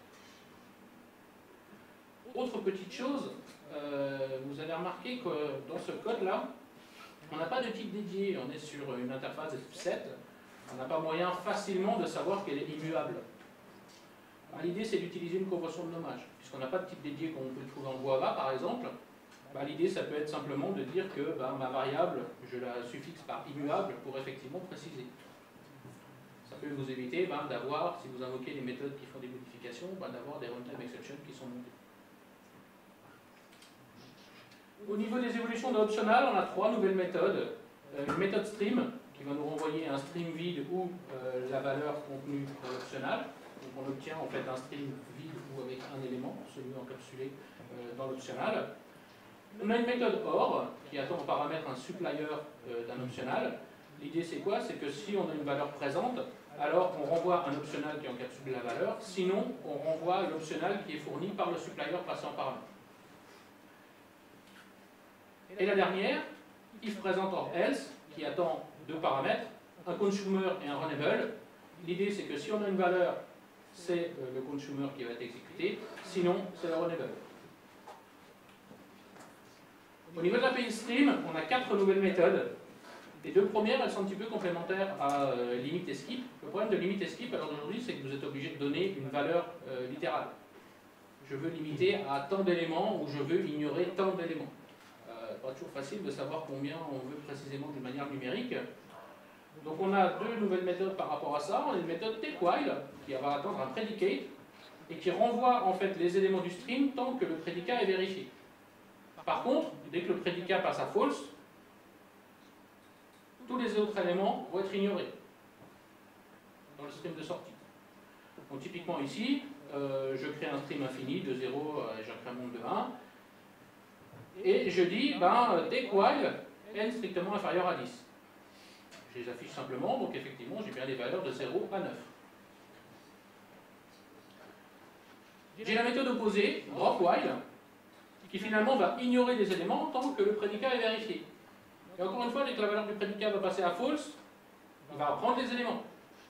Autre petite chose, euh, vous avez remarqué que dans ce code-là, on n'a pas de type dédié. On est sur une interface de type set. On n'a pas moyen facilement de savoir qu'elle est immuable. L'idée, c'est d'utiliser une convention de nommage. Puisqu'on n'a pas de type dédié comme on peut le trouver en Guava, par exemple, bah, l'idée, ça peut être simplement de dire que bah, ma variable, je la suffixe par immuable pour effectivement préciser. Ça peut vous éviter bah, d'avoir, si vous invoquez des méthodes qui font des modifications, bah, d'avoir des runtime exceptions qui sont montées. Au niveau des évolutions de optional, on a trois nouvelles méthodes. Euh, une méthode stream, qui va nous renvoyer un stream vide ou euh, la valeur contenue dans l'optional. Donc on obtient en fait un stream vide ou avec un élément, celui encapsulé euh, dans l'optional. On a une méthode or qui attend en paramètre un supplier euh, d'un optional. L'idée c'est quoi? C'est que si on a une valeur présente, alors on renvoie un optional qui encapsule la valeur, sinon on renvoie l'optional qui est fourni par le supplier passé en paramètre. Et la dernière, if present or else, qui attend deux paramètres, un consumer et un runnable. L'idée c'est que si on a une valeur, c'est euh, le consumer qui va être exécuté, sinon c'est le runnable. Au niveau de l'A P I Stream, on a quatre nouvelles méthodes. Les deux premières, elles sont un petit peu complémentaires à euh, limit et skip. Le problème de limit et skip, alors aujourd'hui, c'est que vous êtes obligé de donner une valeur euh, littérale. Je veux limiter à tant d'éléments ou je veux ignorer tant d'éléments. Euh, pas toujours facile de savoir combien on veut précisément d'une manière numérique. Donc on a deux nouvelles méthodes par rapport à ça. On a une méthode takeWhile qui va attendre un predicate et qui renvoie en fait les éléments du stream tant que le prédicat est vérifié. Par contre, dès que le prédicat passe à false, tous les autres éléments vont être ignorés dans le stream de sortie. Donc typiquement ici, euh, je crée un stream infini de zéro et j'incrémente de un. Et je dis, ben, takeWhile n strictement inférieur à dix. Je les affiche simplement, donc effectivement, j'ai bien les valeurs de zéro à neuf. J'ai la méthode opposée, dropWhile, qui finalement va ignorer les éléments tant que le prédicat est vérifié. Et encore une fois, dès que la valeur du prédicat va passer à false, il va prendre les éléments.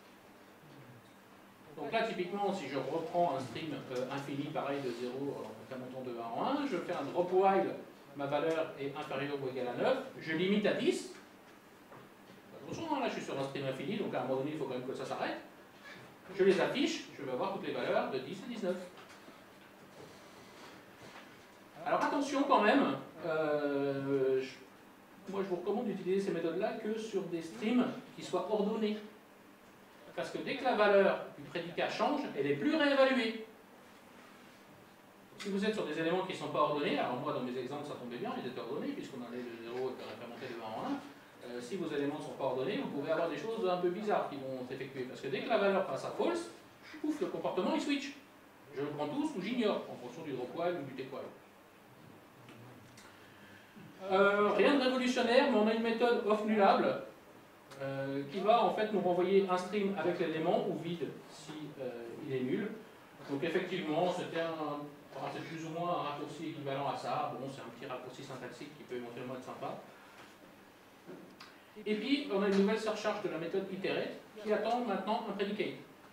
Donc là, typiquement, si je reprends un stream euh, infini, pareil de zéro, en incrémentant de un en un, je fais un drop while, ma valeur est inférieure ou égale à neuf, je limite à dix. Attention, hein, là je suis sur un stream infini, donc à un moment donné, il faut quand même que ça s'arrête. Je les affiche, je vais avoir toutes les valeurs de dix et dix-neuf. Alors attention quand même, euh, je, moi je vous recommande d'utiliser ces méthodes-là que sur des streams qui soient ordonnés. Parce que dès que la valeur du prédicat change, elle n'est plus réévaluée. Si vous êtes sur des éléments qui ne sont pas ordonnés, alors moi dans mes exemples ça tombait bien, ils étaient ordonnés puisqu'on allait de zéro et réimplémenter de un en un. Euh, si vos éléments ne sont pas ordonnés, vous pouvez avoir des choses un peu bizarres qui vont s'effectuer. Parce que dès que la valeur passe à false, pouf, le comportement il switch. Je le prends tous ou j'ignore en fonction du drop while ou du take while. Euh, rien de révolutionnaire, mais on a une méthode off nullable euh, qui va en fait nous renvoyer un stream avec l'élément ou vide si euh, il est nul. Donc effectivement, c'était un, enfin, c'est plus ou moins un raccourci équivalent à ça. Bon, c'est un petit raccourci syntaxique qui peut éventuellement être sympa. Et puis, on a une nouvelle surcharge de la méthode iterate qui attend maintenant un predicate.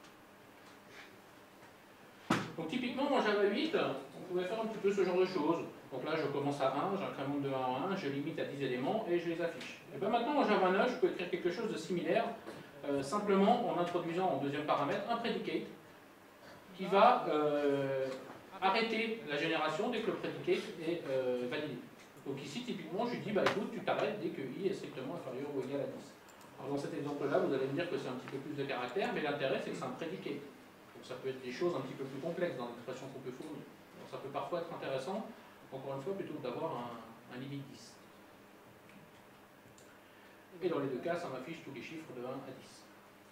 Donc typiquement, en Java huit, on pouvait faire un petit peu ce genre de choses. Donc là, je commence à un, j'incrémente de un en un, je limite à dix éléments et je les affiche. Et bien maintenant, en Java neuf, je peux écrire quelque chose de similaire, euh, simplement en introduisant en deuxième paramètre un predicate qui va euh, arrêter la génération dès que le predicate est euh, validé. Donc ici, typiquement, je lui dis, bah écoute, tu t'arrêtes dès que i est strictement inférieur ou égal à dix. Alors dans cet exemple-là, vous allez me dire que c'est un petit peu plus de caractères, mais l'intérêt, c'est que c'est un predicate. Donc ça peut être des choses un petit peu plus complexes dans l'expression qu'on peut fournir. Donc ça peut parfois être intéressant, encore une fois, plutôt que d'avoir un, un limite dix. Et dans les deux cas, ça m'affiche tous les chiffres de un à dix.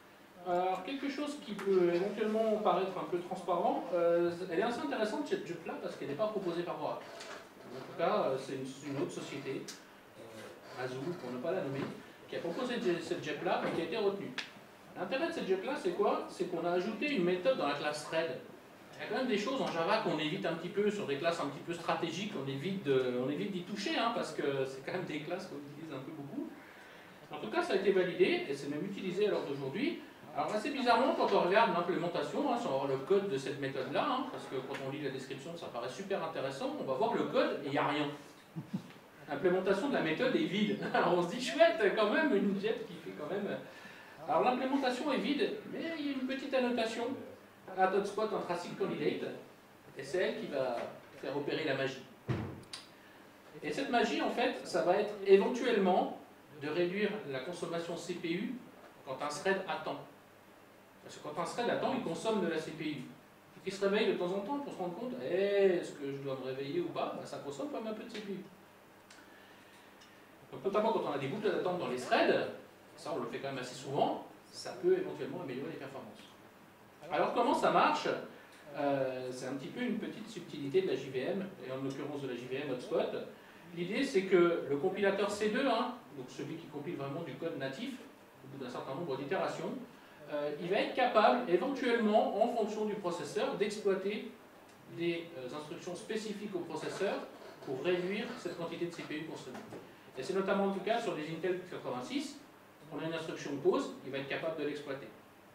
Alors, quelque chose qui peut éventuellement paraître un peu transparent, euh, elle est assez intéressante cette JEP-là parce qu'elle n'est pas proposée par Oracle. En tout cas, c'est une, une autre société, euh, Azul pour ne pas la nommer, qui a proposé cette JEP-là et qui a été retenue. L'intérêt de cette JEP-là, c'est quoi? C'est qu'on a ajouté une méthode dans la classe thread. Il y a quand même des choses en Java qu'on évite un petit peu, sur des classes un petit peu stratégiques, on évite d'y toucher, hein, parce que c'est quand même des classes qu'on utilise un peu beaucoup. En tout cas, ça a été validé, et c'est même utilisé à l'heure d'aujourd'hui. Alors assez bizarrement, quand on regarde l'implémentation, hein, sans voir le code de cette méthode-là, hein, parce que quand on lit la description, ça paraît super intéressant, on va voir le code et il n'y a rien. L'implémentation de la méthode est vide. Alors on se dit, chouette, quand même, une JEP qui fait quand même... Alors l'implémentation est vide, mais il y a une petite annotation, add hotspot intrasync candidate, et c'est elle qui va faire opérer la magie. Et cette magie, en fait, ça va être éventuellement de réduire la consommation C P U quand un thread attend. Parce que quand un thread attend, il consomme de la C P U. Il se réveille de temps en temps pour se rendre compte, hey, est-ce que je dois me réveiller ou pas? Ben, ça consomme quand même un peu de C P U. Donc, notamment quand on a des boucles d'attente dans les threads, ça on le fait quand même assez souvent, ça peut éventuellement améliorer les performances. Alors comment ça marche? euh, C'est un petit peu une petite subtilité de la J V M, et en l'occurrence de la J V M Hotspot. L'idée c'est que le compilateur C deux, hein, donc celui qui compile vraiment du code natif, au bout d'un certain nombre d'itérations, euh, il va être capable éventuellement, en fonction du processeur, d'exploiter des euh, instructions spécifiques au processeur pour réduire cette quantité de C P U consommée. Et c'est notamment le cas sur des Intel quatre-vingt-six, on a une instruction pause, il va être capable de l'exploiter.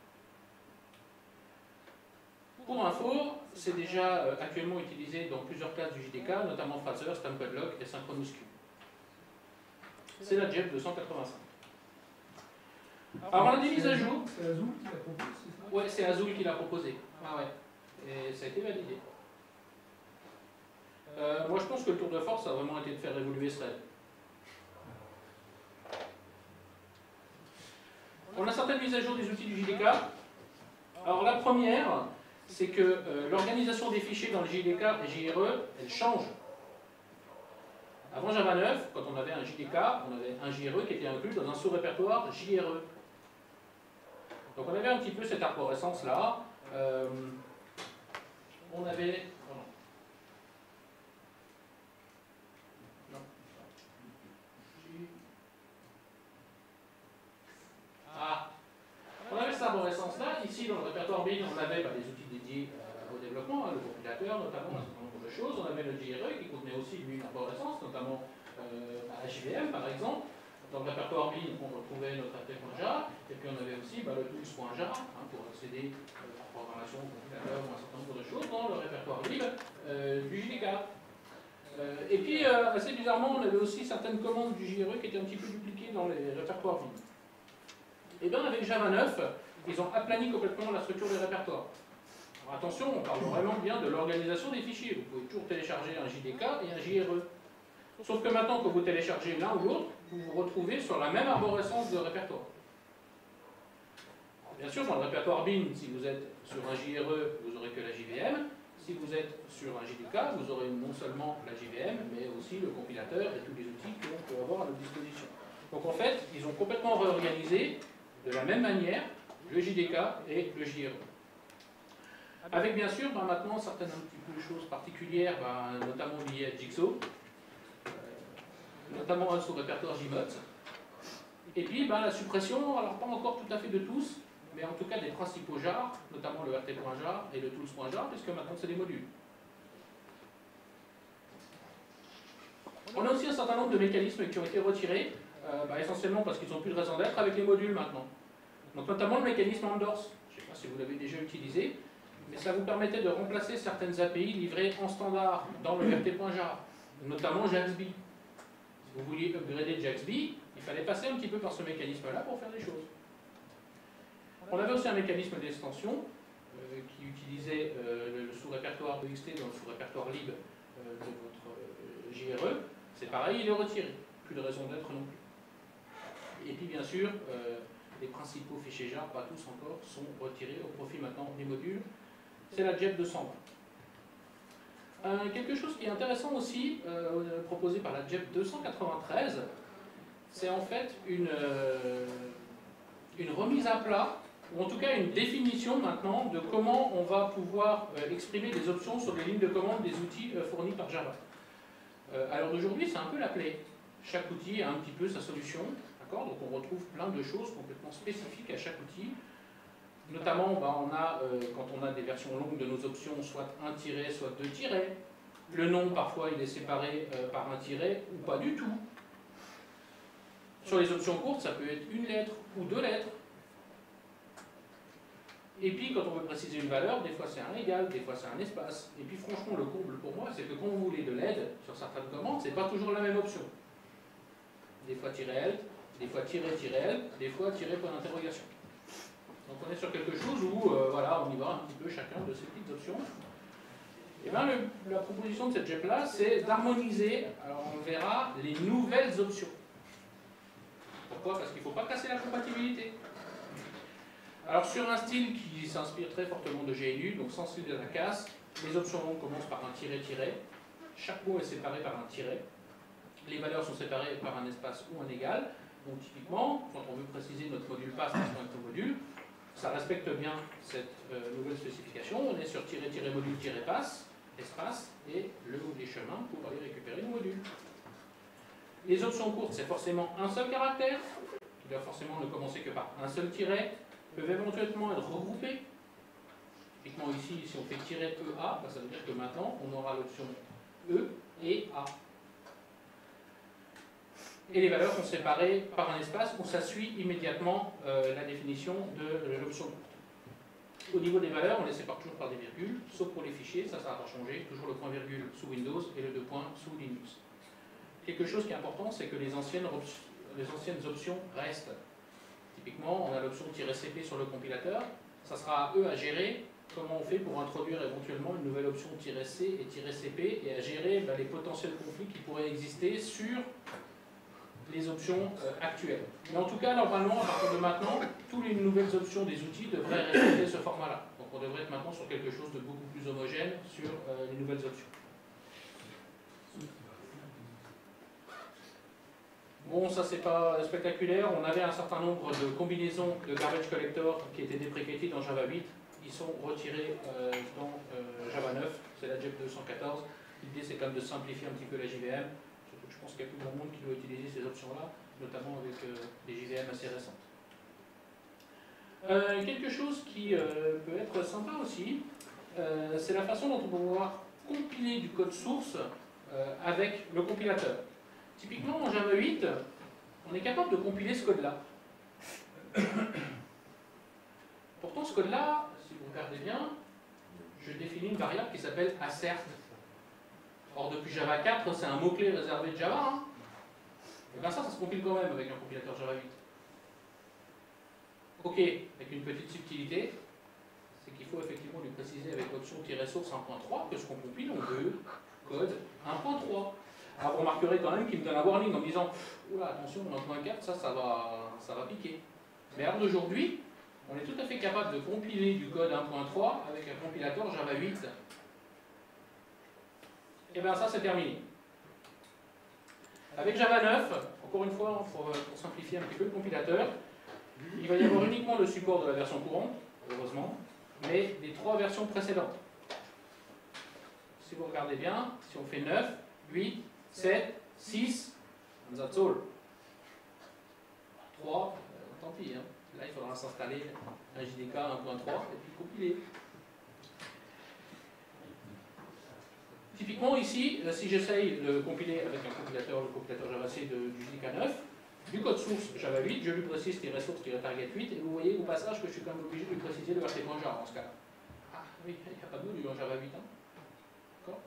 Pour info, c'est déjà euh, actuellement utilisé dans plusieurs classes du J D K, notamment Fraser, Stamped Lock et Synchronous Q. C'est la JEP deux cent quatre-vingt-cinq. Alors on a des mises à jour. C'est Azul qui l'a proposé, c'est ça? Ouais, c'est Azul qui l'a proposé. Ah ouais. Et ça a été validé. Euh, moi je pense que le tour de force a vraiment été de faire évoluer ce thread. On a certaines mises à jour des outils du J D K. Alors la première, c'est que euh, l'organisation des fichiers dans le J D K et J R E, elle change. Avant Java neuf, quand on avait un J D K, on avait un J R E qui était inclus dans un sous-répertoire J R E. Donc on avait un petit peu cette arborescence-là. Euh, on avait... Oh non. Non. Ah. On avait cette arborescence-là. Ici, dans le répertoire bin, on avait bah, des outils dédiés euh, au développement, hein, le compilateur, notamment un certain nombre de choses. On avait le J R E qui contenait aussi lui, une arborescence, notamment euh, à J V M par exemple. Dans le répertoire bin, on retrouvait notre app.jar, et puis on avait aussi bah, le tools.jar hein, pour accéder euh, à la programmation, au compilateur ou un certain nombre de choses dans le répertoire lib euh, du J D K. Euh, et puis, euh, assez bizarrement, on avait aussi certaines commandes du J R E qui étaient un petit peu dupliquées dans les répertoires bin. Et bien avec Java neuf, ils ont aplani complètement la structure des répertoires. Alors attention, on parle vraiment bien de l'organisation des fichiers. Vous pouvez toujours télécharger un J D K et un J R E. Sauf que maintenant, quand vous téléchargez l'un ou l'autre, vous vous retrouvez sur la même arborescence de répertoire. Alors, bien sûr, dans le répertoire bin, si vous êtes sur un J R E, vous n'aurez que la J V M. Si vous êtes sur un J D K, vous aurez non seulement la J V M, mais aussi le compilateur et tous les outils que l'on peut avoir à notre disposition. Donc en fait, ils ont complètement réorganisé de la même manière le J D K et le J R E. Avec bien sûr ben, maintenant certaines un petit peu choses particulières, ben, notamment liées à Jigsaw, notamment sur le répertoire Jmod. Et puis ben, la suppression, alors pas encore tout à fait de tous, mais en tout cas des principaux jars, notamment le rt.jar et le tools.jar, puisque maintenant c'est des modules. On a aussi un certain nombre de mécanismes qui ont été retirés, euh, ben, essentiellement parce qu'ils n'ont plus de raison d'être avec les modules maintenant. Donc notamment le mécanisme endorse, je ne sais pas si vous l'avez déjà utilisé, mais ça vous permettait de remplacer certaines A P I livrées en standard dans le rt.jar, notamment Jaxby. Si vous vouliez upgrader Jaxby, il fallait passer un petit peu par ce mécanisme-là pour faire des choses. On avait aussi un mécanisme d'extension euh, qui utilisait euh, le sous-répertoire E X T dans le sous-répertoire lib euh, de votre euh, J R E. C'est pareil, il est retiré. Plus de raison d'être non plus. Et puis bien sûr, euh, les principaux fichiers jar, pas tous encore, sont retirés au profit maintenant des modules. C'est la JEP deux cent vingt. Euh, quelque chose qui est intéressant aussi, euh, proposé par la JEP deux cent quatre-vingt-treize, c'est en fait une, euh, une remise à plat ou en tout cas une définition maintenant de comment on va pouvoir euh, exprimer des options sur les lignes de commande des outils euh, fournis par Java. Euh, alors d'aujourd'hui, c'est un peu la plaie. Chaque outil a un petit peu sa solution, d'accord? Donc on retrouve plein de choses complètement spécifiques à chaque outil. Notamment, bah, on a, euh, quand on a des versions longues de nos options, soit un tiret, soit deux tirets. Le nom, parfois, il est séparé euh, par un tiret ou pas du tout. Sur les options courtes, ça peut être une lettre ou deux lettres. Et puis, quand on veut préciser une valeur, des fois c'est un égal, des fois c'est un espace. Et puis, franchement, le comble pour moi, c'est que quand vous voulez de l'aide sur certaines commandes, c'est pas toujours la même option. Des fois tiret L, des fois tiret tiret L, des fois tiret point d'interrogation. Donc on est sur quelque chose où, euh, voilà, on y va un petit peu chacun de ces petites options. Et bien, le, la proposition de cette J E P-là, c'est d'harmoniser, alors on verra, les nouvelles options. Pourquoi? Parce qu'il ne faut pas casser la compatibilité. Alors sur un style qui s'inspire très fortement de G N U, donc sans style de la casse, les options longues commencent par un tiret-tiret. Chaque mot est séparé par un tiret. Les valeurs sont séparées par un espace ou un égal. Donc typiquement, quand on veut préciser notre module passe dans notre module, ça respecte bien cette euh, nouvelle spécification. On est sur tiret-module-passe, espace, et le ou les chemins pour aller récupérer le module. Les options courtes, c'est forcément un seul caractère, qui doit forcément ne commencer que par un seul tiret, peuvent éventuellement être regroupés. Typiquement ici, si on fait tiret E A, bah, ça veut dire que maintenant, on aura l'option E et A. Et les valeurs sont séparées par un espace où ça suit immédiatement euh, la définition de l'option courte. Au niveau des valeurs, on les sépare toujours par des virgules, sauf pour les fichiers, ça, ça n'a pas changé, toujours le point virgule sous Windows et le deux points sous Linux. Quelque chose qui est important, c'est que les anciennes, les anciennes options restent. Typiquement, on a l'option "-cp" sur le compilateur, ça sera à eux à gérer comment on fait pour introduire éventuellement une nouvelle option "-c" et "-cp" et à gérer bah, les potentiels conflits qui pourraient exister sur les options euh, actuelles. Mais en tout cas, normalement, à partir de maintenant, toutes les nouvelles options des outils devraient respecter ce format-là. Donc on devrait être maintenant sur quelque chose de beaucoup plus homogène sur euh, les nouvelles options. Bon, ça c'est pas spectaculaire. On avait un certain nombre de combinaisons de garbage collector qui étaient déprécated dans Java huit. Ils sont retirés euh, dans euh, Java neuf. C'est la J E P deux cent quatorze. L'idée c'est quand même de simplifier un petit peu la J V M. Je pense qu'il y a plus grand monde qui doit utiliser ces options-là, notamment avec euh, des J V M assez récentes. Euh, quelque chose qui euh, peut être sympa aussi, euh, c'est la façon dont on peut pouvoir compiler du code source euh, avec le compilateur. Typiquement, en Java huit, on est capable de compiler ce code-là. Pourtant, ce code-là, si vous regardez bien, je définis une variable qui s'appelle assert. Or, depuis Java quatre, c'est un mot-clé réservé de Java. Hein. Et bien ça, ça se compile quand même avec un compilateur Java huit. Ok, avec une petite subtilité, c'est qu'il faut effectivement lui préciser avec l'option "-source un point trois que ce qu'on compile, on veut code un point trois. Alors vous remarquerez quand même qu'il me donne un warning en me disant « Oula, attention, un point quatre, ça, ça va, ça va piquer. » Mais alors d'aujourd'hui, on est tout à fait capable de compiler du code un point trois avec un compilateur Java huit. Et bien ça, c'est terminé. Avec Java neuf, encore une fois, pour, pour simplifier un petit peu le compilateur, il va y avoir uniquement le support de la version courante, heureusement, mais des trois versions précédentes. Si vous regardez bien, si on fait neuf, huit, sept, six, that's all. trois, euh, tant pis. Hein. Là, il faudra s'installer un J D K un point trois et puis compiler. Typiquement ici, si j'essaye de compiler avec un compilateur, le compilateur Java C de, du J D K neuf, du code source Java huit, je lui précise "-source-target huit, et vous voyez au passage que je suis quand même obligé de lui préciser le rt.jar en ce cas-là. Ah oui, il n'y a pas de module en Java huit. Hein. D'accord.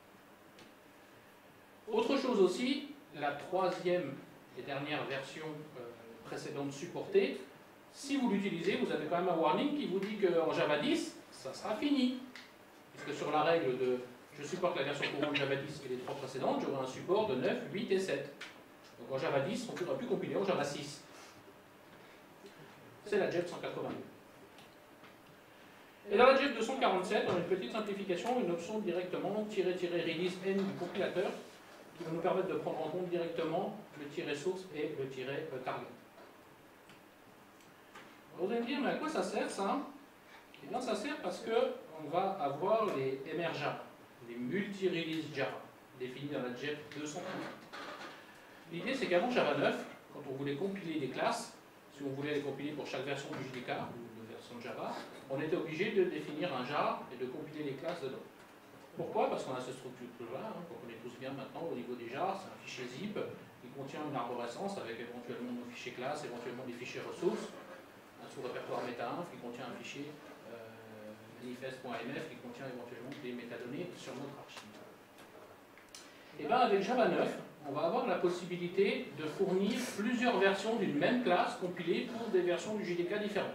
Autre chose aussi, la troisième et dernière version euh, précédente supportée, si vous l'utilisez, vous avez quand même un warning qui vous dit qu'en Java dix, ça sera fini. Puisque sur la règle de je supporte la version courante Java dix et les trois précédentes, j'aurai un support de neuf, huit et sept. Donc en Java dix, on ne pourra plus compiler en Java six. C'est la J E P cent quatre-vingt-deux. Et dans la J E P deux cent quarante-sept, on a une petite simplification, une option directement "-release n" du compilateur qui va nous permettre de prendre en compte directement le "-source et le "-target". Vous allez me dire, mais à quoi ça sert ça? Eh bien, ça sert parce qu'on va avoir les M R Java, les multi-release Java, définis dans la J E P deux cent trente-huit. L'idée, c'est qu'avant Java neuf, quand on voulait compiler des classes, si on voulait les compiler pour chaque version du J D K ou de version de Java, on était obligé de définir un jar et de compiler les classes dedans. Pourquoi? Parce qu'on a cette structure-là, hein, qu'on connaît tous bien maintenant au niveau des jars, c'est un fichier zip qui contient une arborescence avec éventuellement nos fichiers classes, éventuellement des fichiers ressources, un sous-répertoire méta-inf qui contient un fichier euh, manifest.mf qui contient éventuellement des métadonnées sur notre archive. Et bien avec Java neuf, on va avoir la possibilité de fournir plusieurs versions d'une même classe compilées pour des versions du J D K différentes.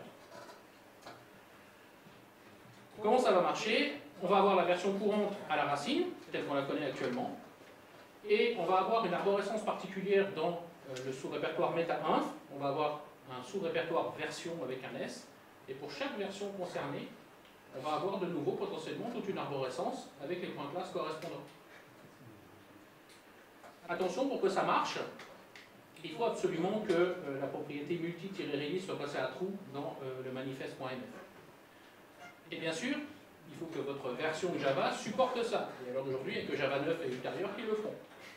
Comment ça va marcher? On va avoir la version courante à la racine, telle qu'on la connaît actuellement, et on va avoir une arborescence particulière dans euh, le sous-répertoire méta-inf. On va avoir un sous-répertoire version avec un S, et pour chaque version concernée, on va avoir de nouveau potentiellement toute une arborescence avec les points classes correspondants. Attention, pour que ça marche, il faut absolument que euh, la propriété multi-release soit passée à true dans euh, le manifest.mf. Et bien sûr, il faut que votre version de Java supporte ça. Et alors aujourd'hui, il n'y a que Java neuf et ultérieur qui le font.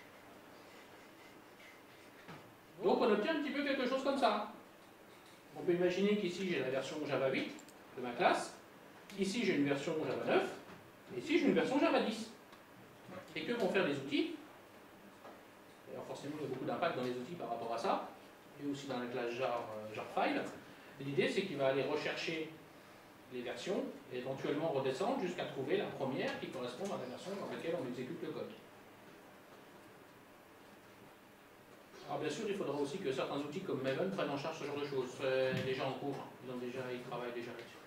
Donc on obtient un petit peu quelque chose comme ça. On peut imaginer qu'ici j'ai la version Java huit de ma classe, ici j'ai une version Java neuf, et ici j'ai une version Java dix. Et que vont faire les outils? Alors forcément, il y a beaucoup d'impact dans les outils par rapport à ça, et aussi dans la classe jar, euh, jar file. L'idée, c'est qu'il va aller rechercher les versions, et éventuellement redescendre jusqu'à trouver la première qui correspond à la version dans laquelle on exécute le code. Alors bien sûr, il faudra aussi que certains outils comme Maven prennent en charge ce genre de choses. C'est déjà en cours, ils, ont déjà, ils travaillent déjà là-dessus.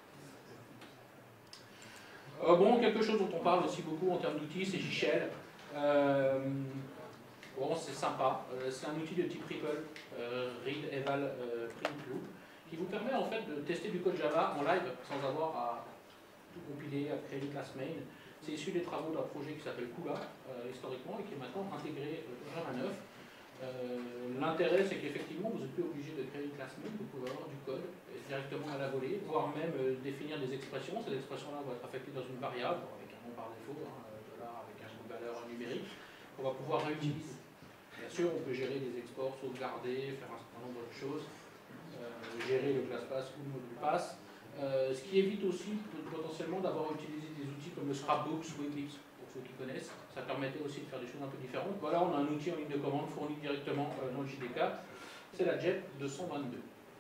Euh, bon, quelque chose dont on parle aussi beaucoup en termes d'outils, c'est J-Shell. Euh, Bon, c'est sympa, euh, c'est un outil de type Ripple, euh, Read, Eval, euh, Print, Loop, qui vous permet en fait de tester du code Java en live sans avoir à tout compiler, à créer une classe main. C'est issu des travaux d'un projet qui s'appelle Kula, euh, historiquement, et qui est maintenant intégré euh, dans Java neuf. Euh, L'intérêt, c'est qu'effectivement, vous n'êtes plus obligé de créer une classe main, vous pouvez avoir du code euh, directement à la volée, voire même euh, définir des expressions. Ces expressions-là vont être affectées dans une variable, avec un nom par défaut, hein, dollar, avec une valeur numérique, qu'on va pouvoir réutiliser. Bien sûr, on peut gérer des exports, sauvegarder, faire un certain nombre de choses, euh, gérer le ClassPass ou le module pass, euh, ce qui évite aussi potentiellement d'avoir utilisé des outils comme le Scrapbook ou Eclipse, pour ceux qui connaissent. Ça permettait aussi de faire des choses un peu différentes. Voilà, on a un outil en ligne de commande fourni directement euh, dans le J D K, c'est la J E P deux cent vingt-deux.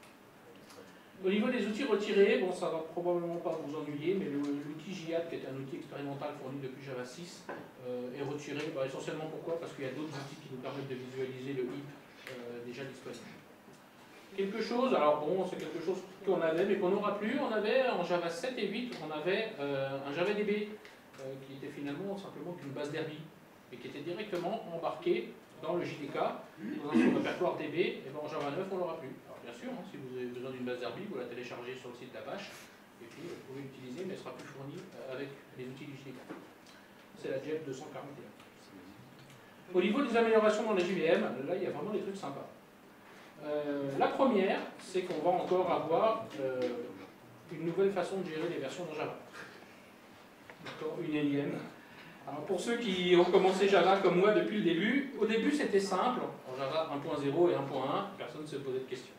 Au niveau des outils retirés, bon, ça ne va probablement pas vous ennuyer, mais l'outil J A D, qui est un outil expérimental fourni depuis Java six, euh, est retiré. Bah, essentiellement pourquoi? Parce qu'il y a d'autres outils qui nous permettent de visualiser le heap euh, déjà disponible. Quelque chose, alors bon, c'est quelque chose qu'on avait, mais qu'on n'aura plus. On avait en Java sept et huit, on avait euh, un JavaDB euh, qui était finalement simplement qu'une base Derby, et qui était directement embarqué dans le J D K, dans un répertoire D B, et ben en Java neuf, on l'aura plus. Alors bien sûr, hein, si vous avez besoin d'une base Derby, vous la téléchargez sur le site d'Apache, et puis vous pouvez l'utiliser, mais elle sera plus fournie euh, avec les outils du J D K. C'est la J E P deux cent quarante et un. Au niveau des améliorations dans les J V M, là, il y a vraiment des trucs sympas. Euh, la première, c'est qu'on va encore avoir euh, une nouvelle façon de gérer les versions dans Java. D'accord, une énième. Alors pour ceux qui ont commencé Java comme moi depuis le début, au début c'était simple, en Java un point zéro et un point un, personne ne se posait de questions.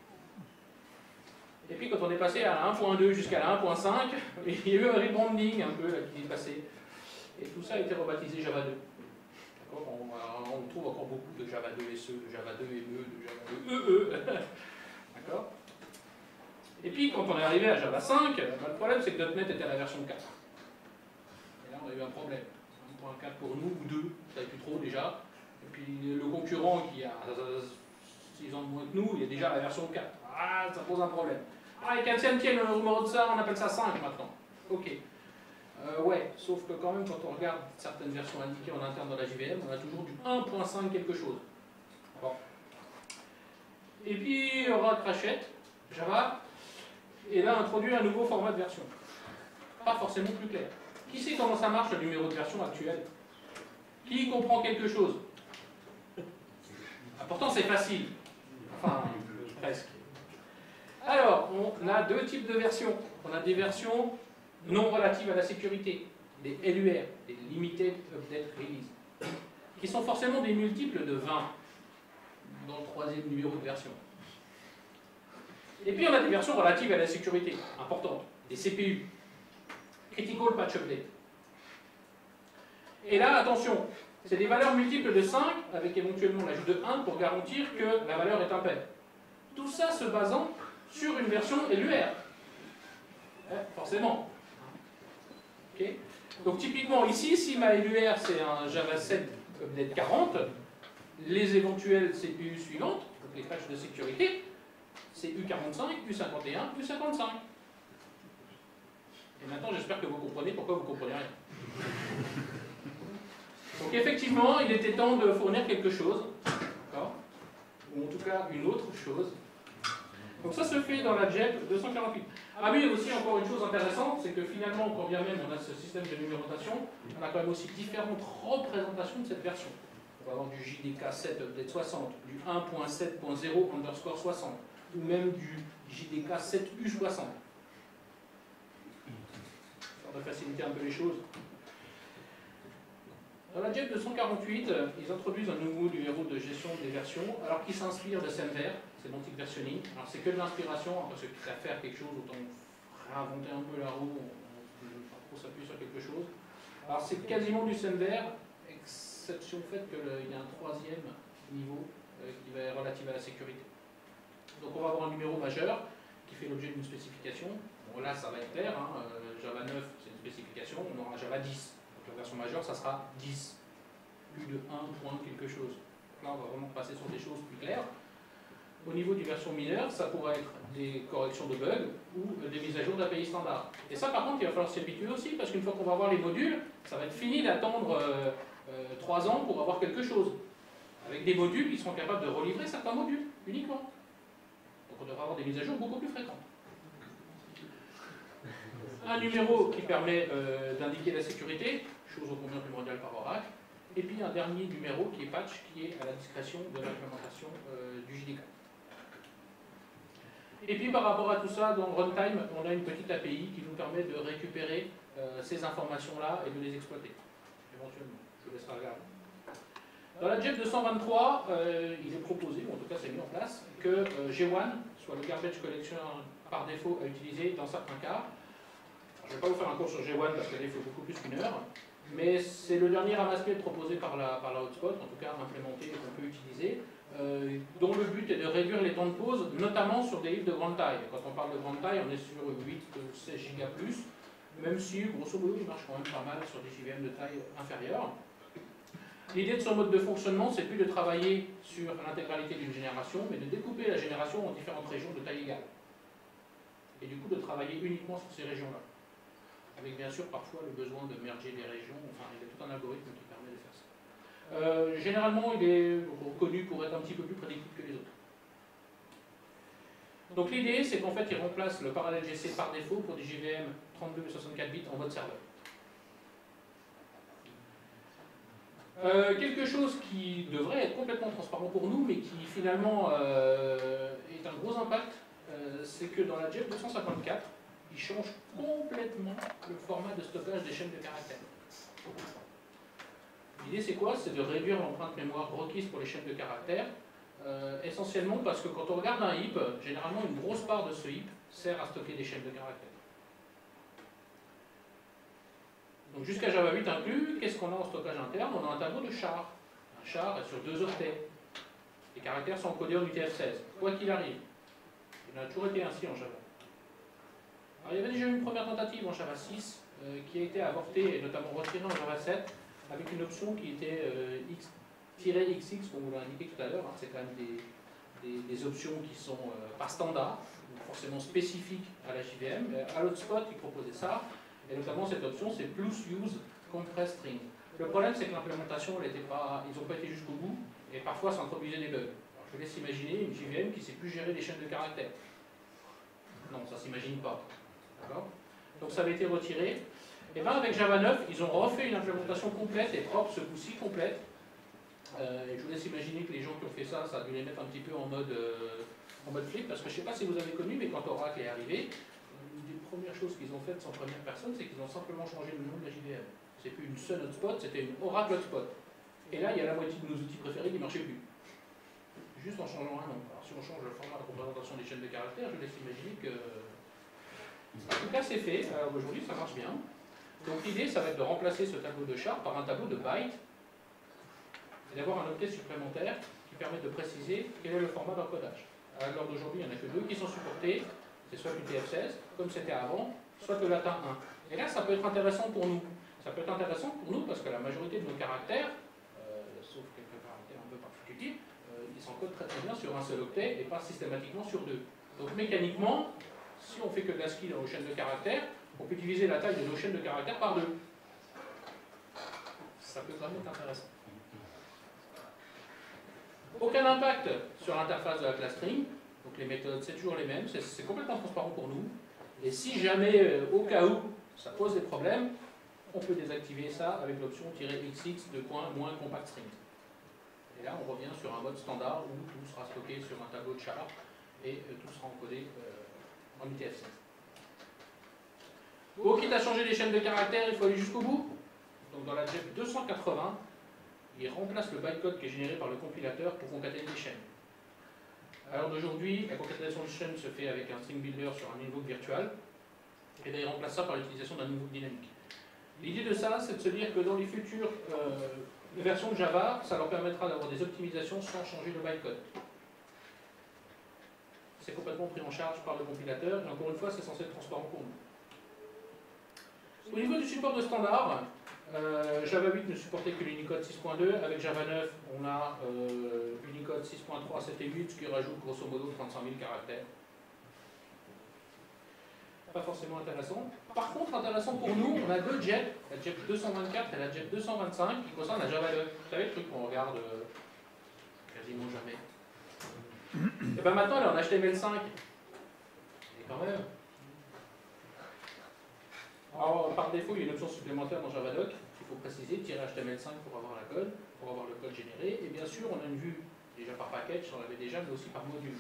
Et puis quand on est passé à la un point deux jusqu'à la un point cinq, il y a eu un rebranding un peu là, qui est passé. Et tout ça a été rebaptisé Java deux. On, on trouve encore beaucoup de Java deux S E, de Java deux M E, de Java deux E E. D'accord. Et puis quand on est arrivé à Java cinq, bah, le problème c'est que .NET était à la version quatre. Et là on a eu un problème. un point quatre pour nous, ou deux, ça savait plus trop déjà. Et puis le concurrent qui a six ans de moins que nous, il est déjà à la version quatre. Ah, ça pose un problème. Ah, et tiens, tiens, le numéro de ça, on appelle ça cinq maintenant. Ok. Euh, ouais, sauf que quand même, quand on regarde certaines versions indiquées en interne dans la J V M, on a toujours du un point cinq quelque chose. Bon. Et puis, on aura Crashette, Java, et là, introduit un nouveau format de version. Pas forcément plus clair. Qui sait comment ça marche, le numéro de version actuel? Qui comprend quelque chose? Ah, pourtant, c'est facile. Enfin, presque. Alors, on a deux types de versions. On a des versions non relatives à la sécurité, des L U R, des Limited Update Release, qui sont forcément des multiples de vingt dans le troisième numéro de version. Et puis on a des versions relatives à la sécurité, importantes, des C P U, Critical Patch Update. Et là, attention, c'est des valeurs multiples de cinq, avec éventuellement l'ajout de un pour garantir que la valeur est impaire. Tout ça se basant sur une version L U R. Ouais, forcément. Okay. Donc typiquement ici, si ma L U R c'est un Java sept Update quarante, les éventuelles C P U suivantes, donc les patchs de sécurité, c'est U quarante-cinq, U cinquante et un, U cinquante-cinq. Et maintenant, j'espère que vous comprenez pourquoi vous ne comprenez rien. Donc effectivement, il était temps de fournir quelque chose, ou en tout cas une autre chose. Donc ça se fait dans la J E P deux cent quarante-huit. Ah oui, aussi encore une chose intéressante, c'est que finalement, quand bien même on a ce système de numérotation, on a quand même aussi différentes représentations de cette version. On va avoir du J D K sept update soixante, du un point sept point zéro underscore soixante, ou même du J D K sept U soixante. Histoire de faciliter un peu les choses. Dans la J E P deux cent quarante-huit, ils introduisent un nouveau numéro de gestion des versions, alors qu'ils s'inspirent de Semver, Semantic Versioning. Alors c'est que de l'inspiration, parce que quitte à faire quelque chose, autant réinventer un peu la roue, on ne pas trop s'appuyer sur quelque chose. Alors c'est quasiment du Semver, exception au fait qu'il y a un troisième niveau euh, qui va être relatif à la sécurité. Donc on va avoir un numéro majeur qui fait l'objet d'une spécification. Bon là ça va être clair, hein, euh, Java neuf c'est une spécification, on aura Java dix. Donc la version majeure ça sera dix, plus de un point quelque chose. Donc là on va vraiment passer sur des choses plus claires. Au niveau des versions mineures, ça pourrait être des corrections de bugs ou des mises à jour d'A P I standard. Et ça par contre il va falloir s'y habituer aussi, parce qu'une fois qu'on va avoir les modules, ça va être fini d'attendre euh, euh, trois ans pour avoir quelque chose. Avec des modules qui seront capables de relivrer certains modules uniquement. Donc on devra avoir des mises à jour beaucoup plus fréquentes. Un numéro qui permet euh, d'indiquer la sécurité, chose au combien primordiale par Oracle, et puis un dernier numéro qui est patch, qui est à la discrétion de l'implémentation euh, du J D K. Et puis par rapport à tout ça, dans Runtime, on a une petite A P I qui nous permet de récupérer euh, ces informations-là et de les exploiter, éventuellement. Je vous laisserai regarder. Dans la J E P deux cent vingt-trois, euh, il est proposé, ou en tout cas c'est mis en place, que euh, G un soit le garbage collection par défaut à utiliser dans certains cas. Alors, je ne vais pas vous faire un cours sur G un parce qu'il faut beaucoup plus qu'une heure, mais c'est le dernier ramasse-clé proposé par la, par la hotspot, en tout cas implémenté et qu'on peut utiliser, euh, dont le but est de réduire les temps de pause, notamment sur des livres de grande taille. Quand on parle de grande taille, on est sur huit à seize gigas plus, même si, grosso modo, il marche quand même pas mal sur des J V M de taille inférieure. L'idée de son mode de fonctionnement, c'est plus de travailler sur l'intégralité d'une génération, mais de découper la génération en différentes régions de taille égale. Et du coup, de travailler uniquement sur ces régions-là. Avec bien sûr parfois le besoin de merger des régions, enfin il y a tout un algorithme qui permet de faire ça. Euh, généralement, il est reconnu pour être un petit peu plus prédictible que les autres. Donc l'idée, c'est qu'en fait, il remplace le parallèle G C par défaut pour des J V M trente-deux et soixante-quatre bits en mode serveur. Euh, quelque chose qui devrait être complètement transparent pour nous, mais qui finalement euh, est un gros impact, euh, c'est que dans la J E P deux cent cinquante-quatre, il change complètement le format de stockage des chaînes de caractères. L'idée c'est quoi? C'est de réduire l'empreinte mémoire requise pour les chaînes de caractères, euh, essentiellement parce que quand on regarde un heap, généralement une grosse part de ce heap sert à stocker des chaînes de caractères. Donc jusqu'à Java huit inclus, qu'est-ce qu'on a en stockage interne? On a un tableau de char. Un char est sur deux octets. Les caractères sont encodés en U T F seize, quoi qu'il arrive. Il a toujours été ainsi en Java. Alors, il y avait déjà eu une première tentative en Java six euh, qui a été avortée et notamment retirée en Java sept avec une option qui était euh, X X, comme vous l'a indiqué tout à l'heure. Hein, c'est quand même des, des, des options qui sont euh, pas standards, donc forcément spécifiques à la J V M. À l'hotspot, ils proposaient ça. Et notamment cette option, c'est plus use compress string. Le problème, c'est que l'implémentation, ils n'ont pas été jusqu'au bout, et parfois ça introduisait des bugs. Alors, je vous laisse imaginer une J V M qui ne sait plus gérer les chaînes de caractères. Non, ça ne s'imagine pas. D'accord? Donc ça avait été retiré. Et bien avec Java neuf, ils ont refait une implémentation complète et propre, ce coup-ci complète, Euh, et je vous laisse imaginer que les gens qui ont fait ça, ça a dû les mettre un petit peu en mode, euh, en mode flip, parce que je ne sais pas si vous avez connu, mais quand Oracle est arrivé, une des premières choses qu'ils ont faites sans première personne, c'est qu'ils ont simplement changé le nom de la J V M. C'est plus une seule hotspot, c'était une Oracle hotspot. Et là, il y a la moitié de nos outils préférés qui ne marchaient plus. Juste en changeant un nom. Alors, si on change le format de représentation des chaînes de caractères, je laisse imaginer que... En tout cas, c'est fait. Alors aujourd'hui, ça marche bien. Donc l'idée, ça va être de remplacer ce tableau de char par un tableau de bytes et d'avoir un octet supplémentaire qui permet de préciser quel est le format d'encodage. À l'heure d'aujourd'hui, il n'y en a que deux qui sont supportés. C'est soit l'U T F seize, comme c'était avant, soit le latin un. Et là, ça peut être intéressant pour nous. Ça peut être intéressant pour nous parce que la majorité de nos caractères, euh, sauf quelques caractères un peu particuliers, euh, ils s'encodent très très bien sur un seul octet et pas systématiquement sur deux. Donc mécaniquement, si on fait que de l'ASCII dans nos chaînes de caractères, on peut diviser la taille de nos chaînes de caractères par deux. Ça peut quand même être intéressant. Aucun impact sur l'interface de la classe string. Donc les méthodes, c'est toujours les mêmes. C'est complètement transparent pour nous. Et si jamais, euh, au cas où, ça pose des problèmes, on peut désactiver ça avec l'option -xx de point moins compact string. Et là, on revient sur un mode standard où tout sera stocké sur un tableau de char et euh, tout sera encodé euh, en U T F seize. Bon, quitte à changer les chaînes de caractères, il faut aller jusqu'au bout. Donc dans la J E P deux cent quatre-vingts, il remplace le bytecode qui est généré par le compilateur pour concaténer des chaînes. Alors d'aujourd'hui, la concaténation de chaînes se fait avec un string builder sur un invoke virtual, et bien il remplace ça par l'utilisation d'un invoke dynamique. L'idée de ça, c'est de se dire que dans les futures euh, versions de Java, ça leur permettra d'avoir des optimisations sans changer le bytecode. C'est complètement pris en charge par le compilateur, et encore une fois, c'est censé être transparent pour nous. Au niveau du support de standard, euh, Java huit ne supportait que l'Unicode six point deux. Avec Java neuf, on a euh, Unicode six point trois, sept et huit, ce qui rajoute grosso modo trente-cinq mille caractères. Pas forcément intéressant. Par contre, intéressant pour nous, on a deux J E P, la J E P deux cent vingt-quatre et la J E P deux cent vingt-cinq, qui concernent la Java neuf. Vous savez, le truc qu'on regarde euh, quasiment jamais. Et bien maintenant, elle est en H T M L cinq. Et quand même. Alors, par défaut, il y a une option supplémentaire dans Javadoc, il faut préciser, H T M L cinq pour avoir la code, pour avoir le code généré, et bien sûr, on a une vue déjà par package, on l'avait déjà, mais aussi par module.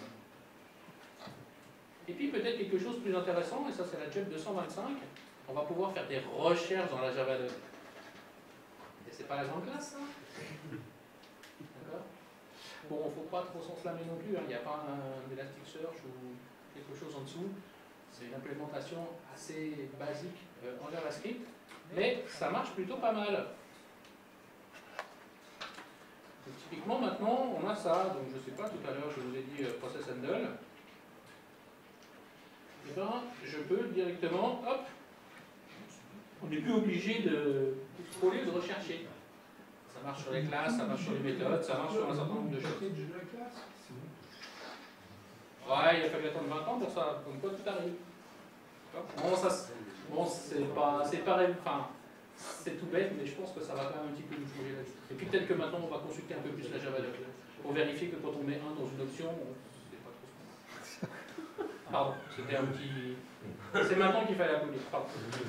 Et puis peut-être quelque chose de plus intéressant, et ça c'est la J E P deux cent vingt-cinq, on va pouvoir faire des recherches dans la Javadoc. Et c'est pas la grande classe, ça? D'accord? Bon, il ne faut pas trop s'enflammer non plus, hein. Il n'y a pas un Elasticsearch ou quelque chose en dessous. C'est une implémentation assez basique euh, en JavaScript, mais ça marche plutôt pas mal. Donc, typiquement, maintenant, on a ça. Donc, je ne sais pas, tout à l'heure, je vous ai dit euh, Process Handle. Et bien, je peux directement, hop, on n'est plus obligé de scroller ou de rechercher. Ça marche sur les classes, ça marche sur les méthodes, ça marche sur un certain nombre de choses. Ouais, il a fallu attendre vingt ans pour ça, comme quoi tout arrive. Bon, ça, bon, c'est pas, c'est pareil, enfin, c'est tout bête, mais je pense que ça va quand même un petit peu nous changer là-dessus. Et puis peut-être que maintenant on va consulter un peu plus la Javadoc pour vérifier que quand on met un dans une option, c'est pas trop ce qu'on a. Pardon, c'était un petit. C'est maintenant qu'il fallait applaudir. Pardon.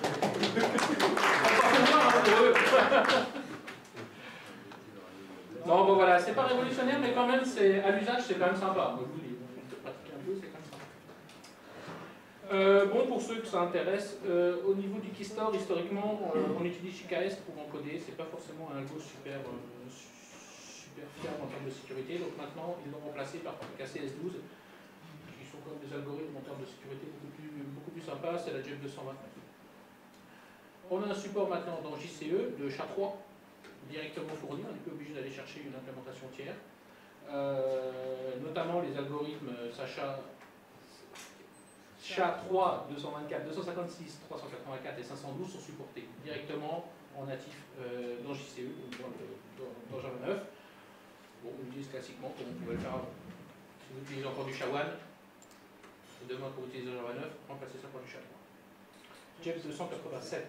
Non, bon voilà, c'est pas révolutionnaire, mais quand même, c'est à l'usage, c'est quand même sympa. Moi, je vous dis, de pratiquer un peu, c'est quand même sympa. Euh, bon, pour ceux que ça intéresse, euh, au niveau du keystore, historiquement, euh, on utilise J K S pour encoder. C'est pas forcément un algo super, euh, super fiable en termes de sécurité. Donc maintenant, ils l'ont remplacé par K C S douze, qui sont comme des algorithmes en termes de sécurité beaucoup plus, beaucoup plus sympas. C'est la J E P deux cent vingt-neuf. On a un support maintenant dans J C E de S H A trois, directement fourni. On n'est plus obligé d'aller chercher une implémentation tiers. Euh, notamment les algorithmes S H A S H A trois, deux cent vingt-quatre, deux cent cinquante-six, trois cent quatre-vingt-quatre et cinq cent douze sont supportés directement en natif euh, dans J C E, ou dans, le, dans, dans Java neuf. Bon, on utilise classiquement comme on pouvait le faire avant. Si vous utilisez encore du S H A un, et demain pour utiliser Java neuf, remplacez ça par du S H A trois. J E P deux cent quatre-vingt-sept.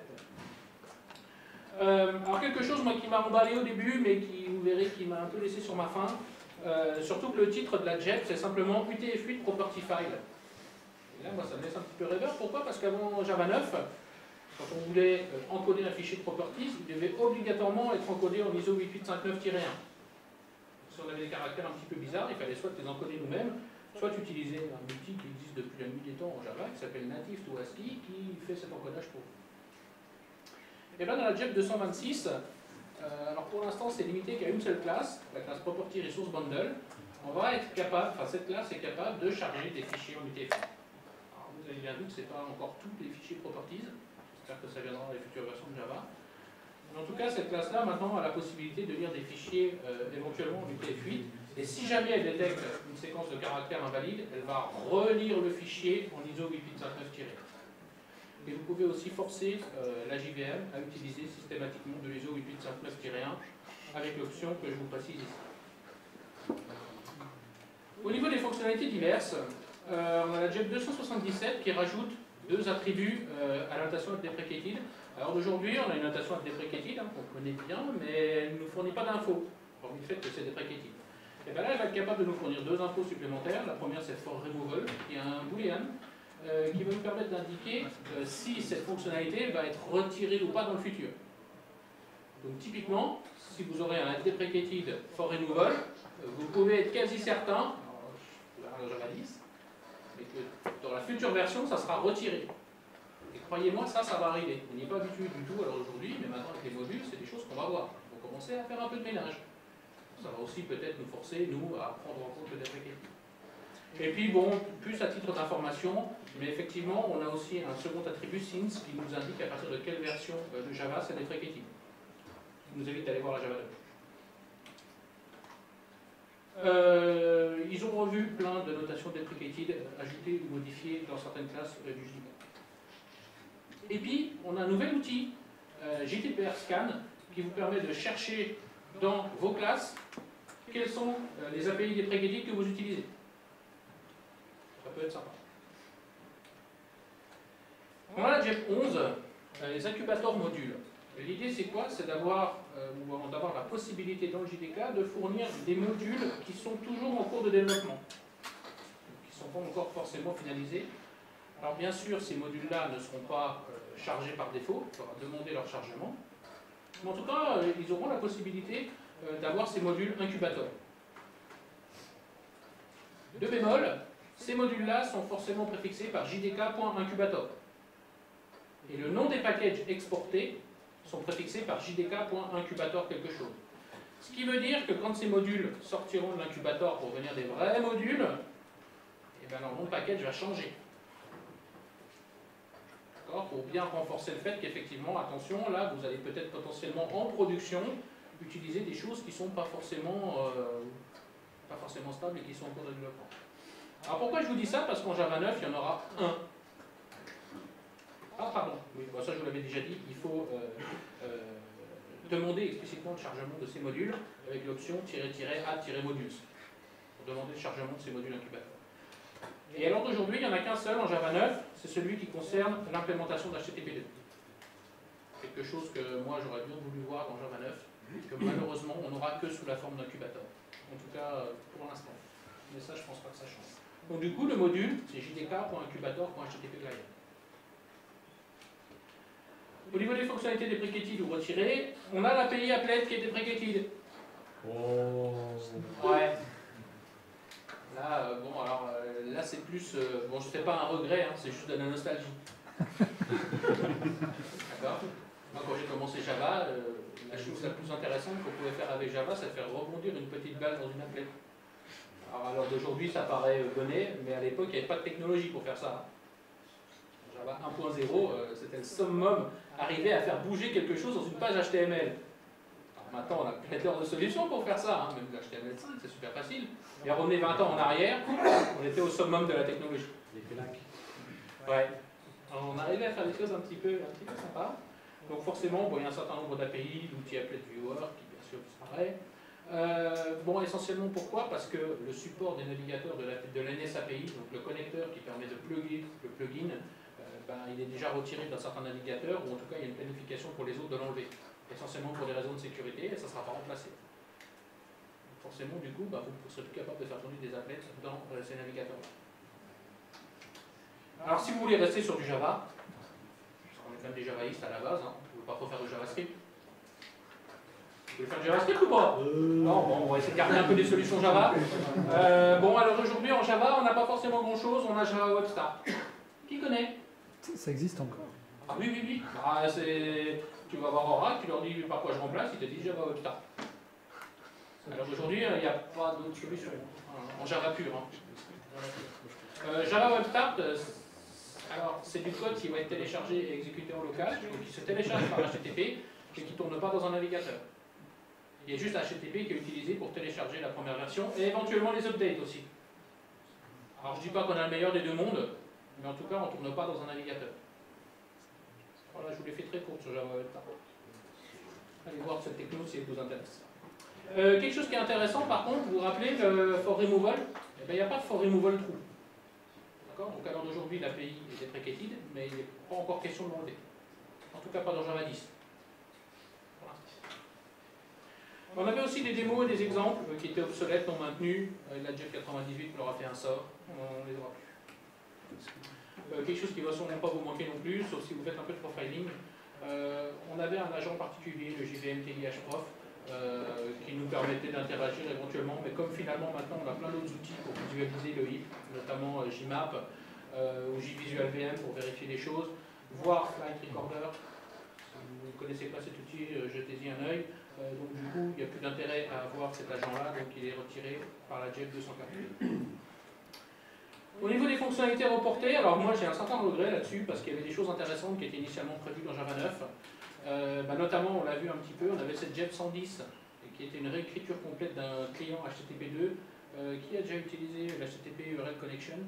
Euh, alors quelque chose moi, qui m'a emballé au début, mais qui, vous verrez, qui m'a un peu laissé sur ma faim. Euh, surtout que le titre de la J E P, c'est simplement U T F huit Property File. Et là, moi, ça me laisse un petit peu rêveur. Pourquoi? Parce qu'avant Java neuf, quand on voulait euh, encoder un fichier de properties, il devait obligatoirement être encodé en I S O huit huit cinq neuf tiret un. si on avait des caractères un petit peu bizarres, il fallait soit les encoder nous-mêmes, soit utiliser un outil qui existe depuis la nuit des temps en Java, qui s'appelle Native to ASCII, qui fait cet encodage pour vous. Et bien dans la J E P deux cent vingt-six, euh, alors pour l'instant c'est limité qu'à une seule classe, la classe Property Resource Bundle. On va être capable, enfin cette classe est capable de charger des fichiers en U T F I. Alors vous avez bien vu que ce n'est pas encore tous les fichiers properties, j'espère que ça viendra dans les futures versions de Java. En tout cas, cette classe-là, maintenant, a la possibilité de lire des fichiers euh, éventuellement en U T F huit. Et si jamais elle détecte une séquence de caractères invalide, elle va relire le fichier en I S O huit huit cinq neuf tiret. Et vous pouvez aussi forcer euh, la J V M à utiliser systématiquement de l'I S O huit huit cinq neuf tiret un avec l'option que je vous précise ici. Au niveau des fonctionnalités diverses, euh, on a la J E P deux cent soixante-dix-sept qui rajoute deux attributs euh, à la notation deprecated. Alors aujourd'hui, on a une notation deprecated, hein, qu'on connaît bien, mais elle ne nous fournit pas d'infos, hormis le fait que c'est deprecated. Et bien là, elle va être capable de nous fournir deux infos supplémentaires. La première, c'est for removal, qui est un boolean, euh, qui va nous permettre d'indiquer euh, si cette fonctionnalité va être retirée ou pas dans le futur. Donc typiquement, si vous aurez un deprecated for removal, euh, vous pouvez être quasi certain, alors, Java dix, mais que dans la future version, ça sera retiré. Et croyez-moi, ça, ça va arriver. On n'y est pas habitué du tout alors aujourd'hui, mais maintenant avec les modules, c'est des choses qu'on va voir. On va commencer à faire un peu de ménage. Ça va aussi peut-être nous forcer, nous, à prendre en compte le deprecated. Et puis bon, plus à titre d'information, mais effectivement, on a aussi un second attribut, since, qui nous indique à partir de quelle version de Java c'est deprecated. Je vous invite à aller voir la Java deux. Euh, ils ont revu plein de notations deprecated ajoutées ou modifiées dans certaines classes du J D K. Et puis, on a un nouvel outil, euh, J T P R Scan, qui vous permet de chercher dans vos classes quels sont euh, les A P I deprecated que vous utilisez. Ça peut être sympa. On a la J E P onze, euh, les incubateurs modules. L'idée c'est quoi? C'est d'avoir euh, d'avoir la possibilité dans le J D K de fournir des modules qui sont toujours en cours de développement, qui ne sont pas encore forcément finalisés. Alors bien sûr, ces modules-là ne seront pas euh, chargés par défaut, il faudra demander leur chargement. Mais en tout cas, euh, ils auront la possibilité euh, d'avoir ces modules incubateurs. De bémol, ces modules-là sont forcément préfixés par J D K.incubator. Et le nom des packages exportés sont préfixés par J D K.incubator quelque chose. Ce qui veut dire que quand ces modules sortiront de l'incubator pour devenir des vrais modules, eh bien leur nom de package va changer. Pour bien renforcer le fait qu'effectivement, attention, là, vous allez peut-être potentiellement en production utiliser des choses qui ne sont pas forcément, euh, pas forcément stables et qui sont en cours de développement. Alors pourquoi je vous dis ça? Parce qu'en Java neuf, il y en aura un. Ah, pardon, oui, bon, ça je vous l'avais déjà dit, il faut euh, euh, demander explicitement le chargement de ces modules avec l'option "-a-modules" pour demander le chargement de ces modules incubateurs. Et alors d'aujourd'hui, il n'y en a qu'un seul en Java neuf, c'est celui qui concerne l'implémentation d'H T T P deux. Quelque chose que moi j'aurais bien voulu voir dans Java neuf, que malheureusement on n'aura que sous la forme d'incubateur. En tout cas pour l'instant. Mais ça, je ne pense pas que ça change. Donc du coup, le module, c'est J D K.incubator.http client. Au niveau des fonctionnalités deprecated ou retirées, on a l'A P I applet qui est deprecated. Oh. Ouais. Là, euh, bon, alors euh, là c'est plus. Euh, bon, je ne fais pas un regret, hein, c'est juste de la nostalgie. D'accord? Moi, quand j'ai commencé Java, euh, la chose la plus intéressante qu'on pouvait faire avec Java, c'est de faire rebondir une petite balle dans une applet. Alors, alors d'aujourd'hui, ça paraît donné, mais à l'époque, il n'y avait pas de technologie pour faire ça. Java un point zéro, euh, c'était le summum, arriver à faire bouger quelque chose dans une page H T M L. Alors, maintenant, on a pléthore de solutions pour faire ça, hein, même l'H T M L cinq, c'est super facile. Et revenez vingt ans en arrière, on était au summum de la technologie. Les claques. Ouais. Alors, on arrivait à faire des choses un petit peu, un petit peu sympas. Donc forcément, bon, il y a un certain nombre d'A P I, l'outil applet viewer, qui bien sûr disparaît. Euh, bon, essentiellement pourquoi? Parce que le support des navigateurs de l'N S A P I, donc le connecteur qui permet de plugger le plugin, euh, ben, il est déjà retiré d'un certain navigateur, ou en tout cas il y a une planification pour les autres de l'enlever. Essentiellement pour des raisons de sécurité, et ça ne sera pas remplacé. Donc forcément, du coup, ben, vous serez plus capable de faire tourner des applets dans euh, ces navigateurs-là. Alors si vous voulez rester sur du Java, on est quand même des javaïstes à la base, hein. On ne peut pas trop faire de JavaScript. Vous voulez faire du JavaScript ou pas? Non, bon, on va essayer de garder un peu des solutions Java. Euh, bon, alors aujourd'hui en Java, on n'a pas forcément grand chose, on a Java Web Start. Qui connaît? Ça existe encore. Ah oui, oui, oui. Ah, tu vas voir Aura, tu leur dis par quoi je remplace, ils te disent Java Web Start. Alors aujourd'hui, il n'y a pas d'autre solution, hein, en Java pur. Hein. Euh, Java Web Start, alors c'est du code qui va être téléchargé et exécuté en local, donc il se télécharge par H T T P et qui ne tourne pas dans un navigateur. Il y a juste H T T P qui est utilisé pour télécharger la première version et éventuellement les updates aussi. Alors je ne dis pas qu'on a le meilleur des deux mondes, mais en tout cas on ne tourne pas dans un navigateur. Voilà, je vous l'ai fait très court sur Java Web Start. Allez voir cette techno si elle vous intéresse. Euh, quelque chose qui est intéressant par contre, vous vous rappelez le for removal? Eh bien, il n'y a pas de for removal true. D'accord? Donc à l'heure d'aujourd'hui, l'A P I est deprecated, mais il n'est pas encore question de l'enlever. En tout cas pas dans Java dix. Pour l'instant. On avait aussi des démos et des exemples qui étaient obsolètes, non maintenus. Euh, la J E P quatre-vingt-dix-huit leur a fait un sort. On les aura plus. Euh, quelque chose qui ne va sûrement pas vous manquer non plus, sauf si vous faites un peu de profiling. Euh, on avait un agent particulier, le J V M T I H Prof, euh, qui nous permettait d'interagir éventuellement, mais comme finalement maintenant on a plein d'autres outils pour visualiser le heap, notamment euh, J map euh, ou JVisualVM pour vérifier les choses, voire Flight Recorder. Si vous ne connaissez pas cet outil, euh, jetez-y un œil. Euh, donc du coup, il n'y a plus d'intérêt à avoir cet agent-là, donc il est retiré par la J E P deux cent quarante-huit. Au niveau des fonctionnalités reportées, alors moi j'ai un certain regret là-dessus parce qu'il y avait des choses intéressantes qui étaient initialement prévues dans Java neuf. Euh, bah notamment, on l'a vu un petit peu, on avait cette J E P cent dix qui était une réécriture complète d'un client H T T P deux. Euh, qui a déjà utilisé l'H T T P U R L Connection?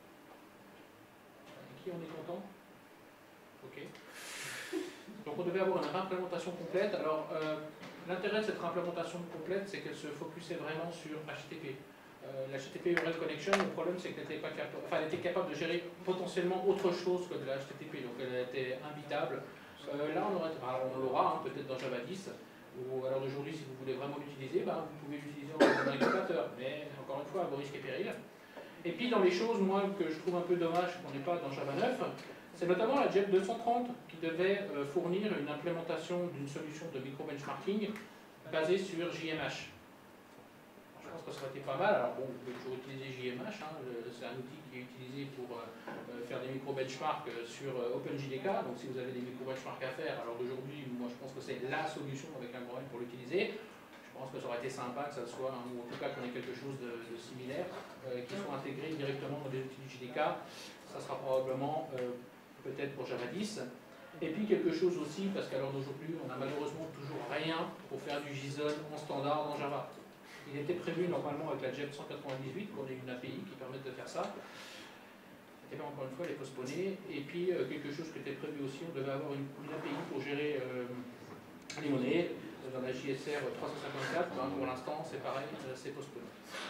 Qui en est content? Ok. Donc on devait avoir une réimplémentation complète. Alors euh, l'intérêt de cette réimplémentation complète, c'est qu'elle se focusait vraiment sur H T T P. Euh, la H T T P U R L Connection, le problème c'est qu'elle était, pas capa enfin, elle était capable de gérer potentiellement autre chose que de la H T T P, donc elle était imbitable. Euh, là on aura, enfin, on l'aura hein, peut-être dans Java dix, ou alors aujourd'hui si vous voulez vraiment l'utiliser, bah, vous pouvez l'utiliser en navigateur, mais encore une fois à vos risques et périls. Et puis dans les choses moi que je trouve un peu dommage qu'on n'ait pas dans Java neuf, c'est notamment la J E P deux cent trente qui devait euh, fournir une implémentation d'une solution de micro-benchmarking basée sur J M H. Je pense que ça aurait été pas mal. Alors bon, vous pouvez toujours utiliser J M H, hein, c'est un outil qui est utilisé pour euh, faire des micro-benchmarks sur euh, OpenJDK, donc si vous avez des micro-benchmarks à faire, alors d'aujourd'hui, moi je pense que c'est la solution avec un grand N pour l'utiliser. Je pense que ça aurait été sympa que ça soit, hein, ou en tout cas qu'on ait quelque chose de, de similaire, euh, qui soit intégré directement dans des outils du J D K. Ça sera probablement euh, peut-être pour Java dix. Et puis quelque chose aussi, parce qu'à l'heure d'aujourd'hui, on n'a malheureusement toujours rien pour faire du JSON en standard dans Java. Il était prévu normalement avec la J E P cent quatre-vingt-dix-huit qu'on ait une A P I qui permette de faire ça. Et bien encore une fois, elle est postponée. Et puis euh, quelque chose qui était prévu aussi, on devait avoir une, une A P I pour gérer euh, les monnaies dans la J S R trois cent cinquante-quatre. Ben, pour l'instant, c'est pareil, euh, c'est postponé.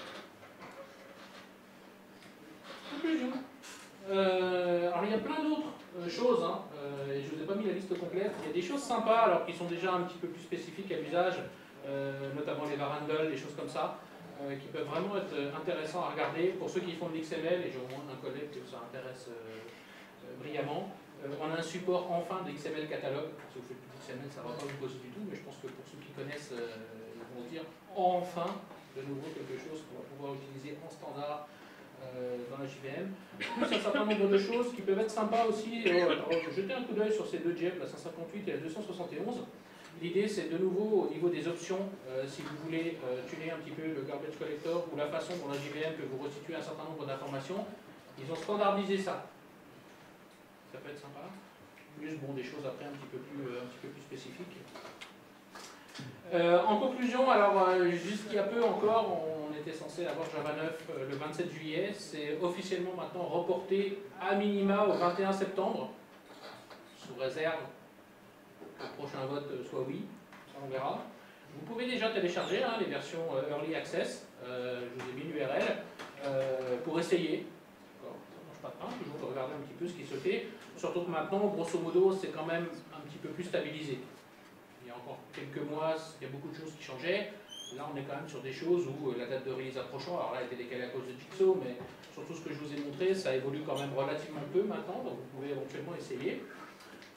Conclusion. Euh, alors il y a plein d'autres euh, choses, hein, euh, et je ne vous ai pas mis la liste complète. Il y a des choses sympas, alors qui sont déjà un petit peu plus spécifiques à l'usage. Euh, notamment les varandles, des choses comme ça, euh, qui peuvent vraiment être intéressants à regarder pour ceux qui font de l'X M L, et j'ai au moins un collègue que ça intéresse euh, euh, brillamment. Euh, on a un support enfin de X M L catalogue. Si vous faites plus d'X M L, ça ne va pas vous poser du tout, mais je pense que pour ceux qui connaissent, euh, ils vont se dire enfin de nouveau quelque chose qu'on va pouvoir utiliser en standard euh, dans la J V M. Plus un certain nombre de choses qui peuvent être sympas aussi. Euh, alors, jetez un coup d'œil sur ces deux J E P, la cent cinquante-huit et la deux cent soixante et onze. L'idée, c'est de nouveau au niveau des options, euh, si vous voulez euh, tuner un petit peu le garbage collector ou la façon dont la J V M peut vous restituer un certain nombre d'informations, ils ont standardisé ça. Ça peut être sympa. Plus bon, des choses après un petit peu plus, euh, un petit peu plus spécifiques. Euh, en conclusion, alors euh, jusqu'il y a peu encore, on était censé avoir Java neuf euh, le vingt-sept juillet. C'est officiellement maintenant reporté à minima au vingt et un septembre, sous réserve que le prochain vote soit oui, ça on verra. Vous pouvez déjà télécharger hein, les versions euh, Early Access, euh, je vous ai mis l'U R L, euh, pour essayer. Ça ne mange pas de pain, toujours de regarder un petit peu ce qui se fait. Surtout que maintenant, grosso modo, c'est quand même un petit peu plus stabilisé. Il y a encore quelques mois, il y a beaucoup de choses qui changeaient. Là, on est quand même sur des choses où euh, la date de release approchant, alors là, elle était décalée à cause de Jigsaw, mais sur tout ce que je vous ai montré, ça évolue quand même relativement peu maintenant, donc vous pouvez éventuellement essayer.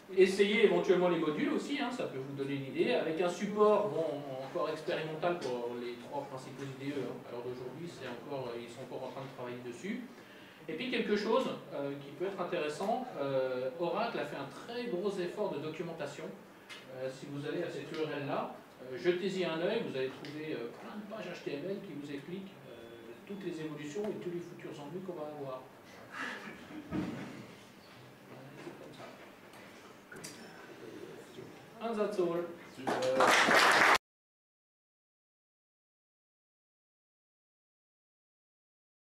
essayez éventuellement les modules aussi, hein, ça peut vous donner une idée, avec un support bon, encore expérimental pour les trois principaux I D E. Hein. Alors d'aujourd'hui, c'est encore, ils sont encore en train de travailler dessus. Et puis quelque chose euh, qui peut être intéressant, euh, Oracle a fait un très gros effort de documentation. Euh, si vous allez à cette U R L-là, euh, jetez-y un œil, vous allez trouver euh, plein de pages H T M L qui vous expliquent euh, toutes les évolutions et tous les futurs ennuis qu'on va avoir. And that's all.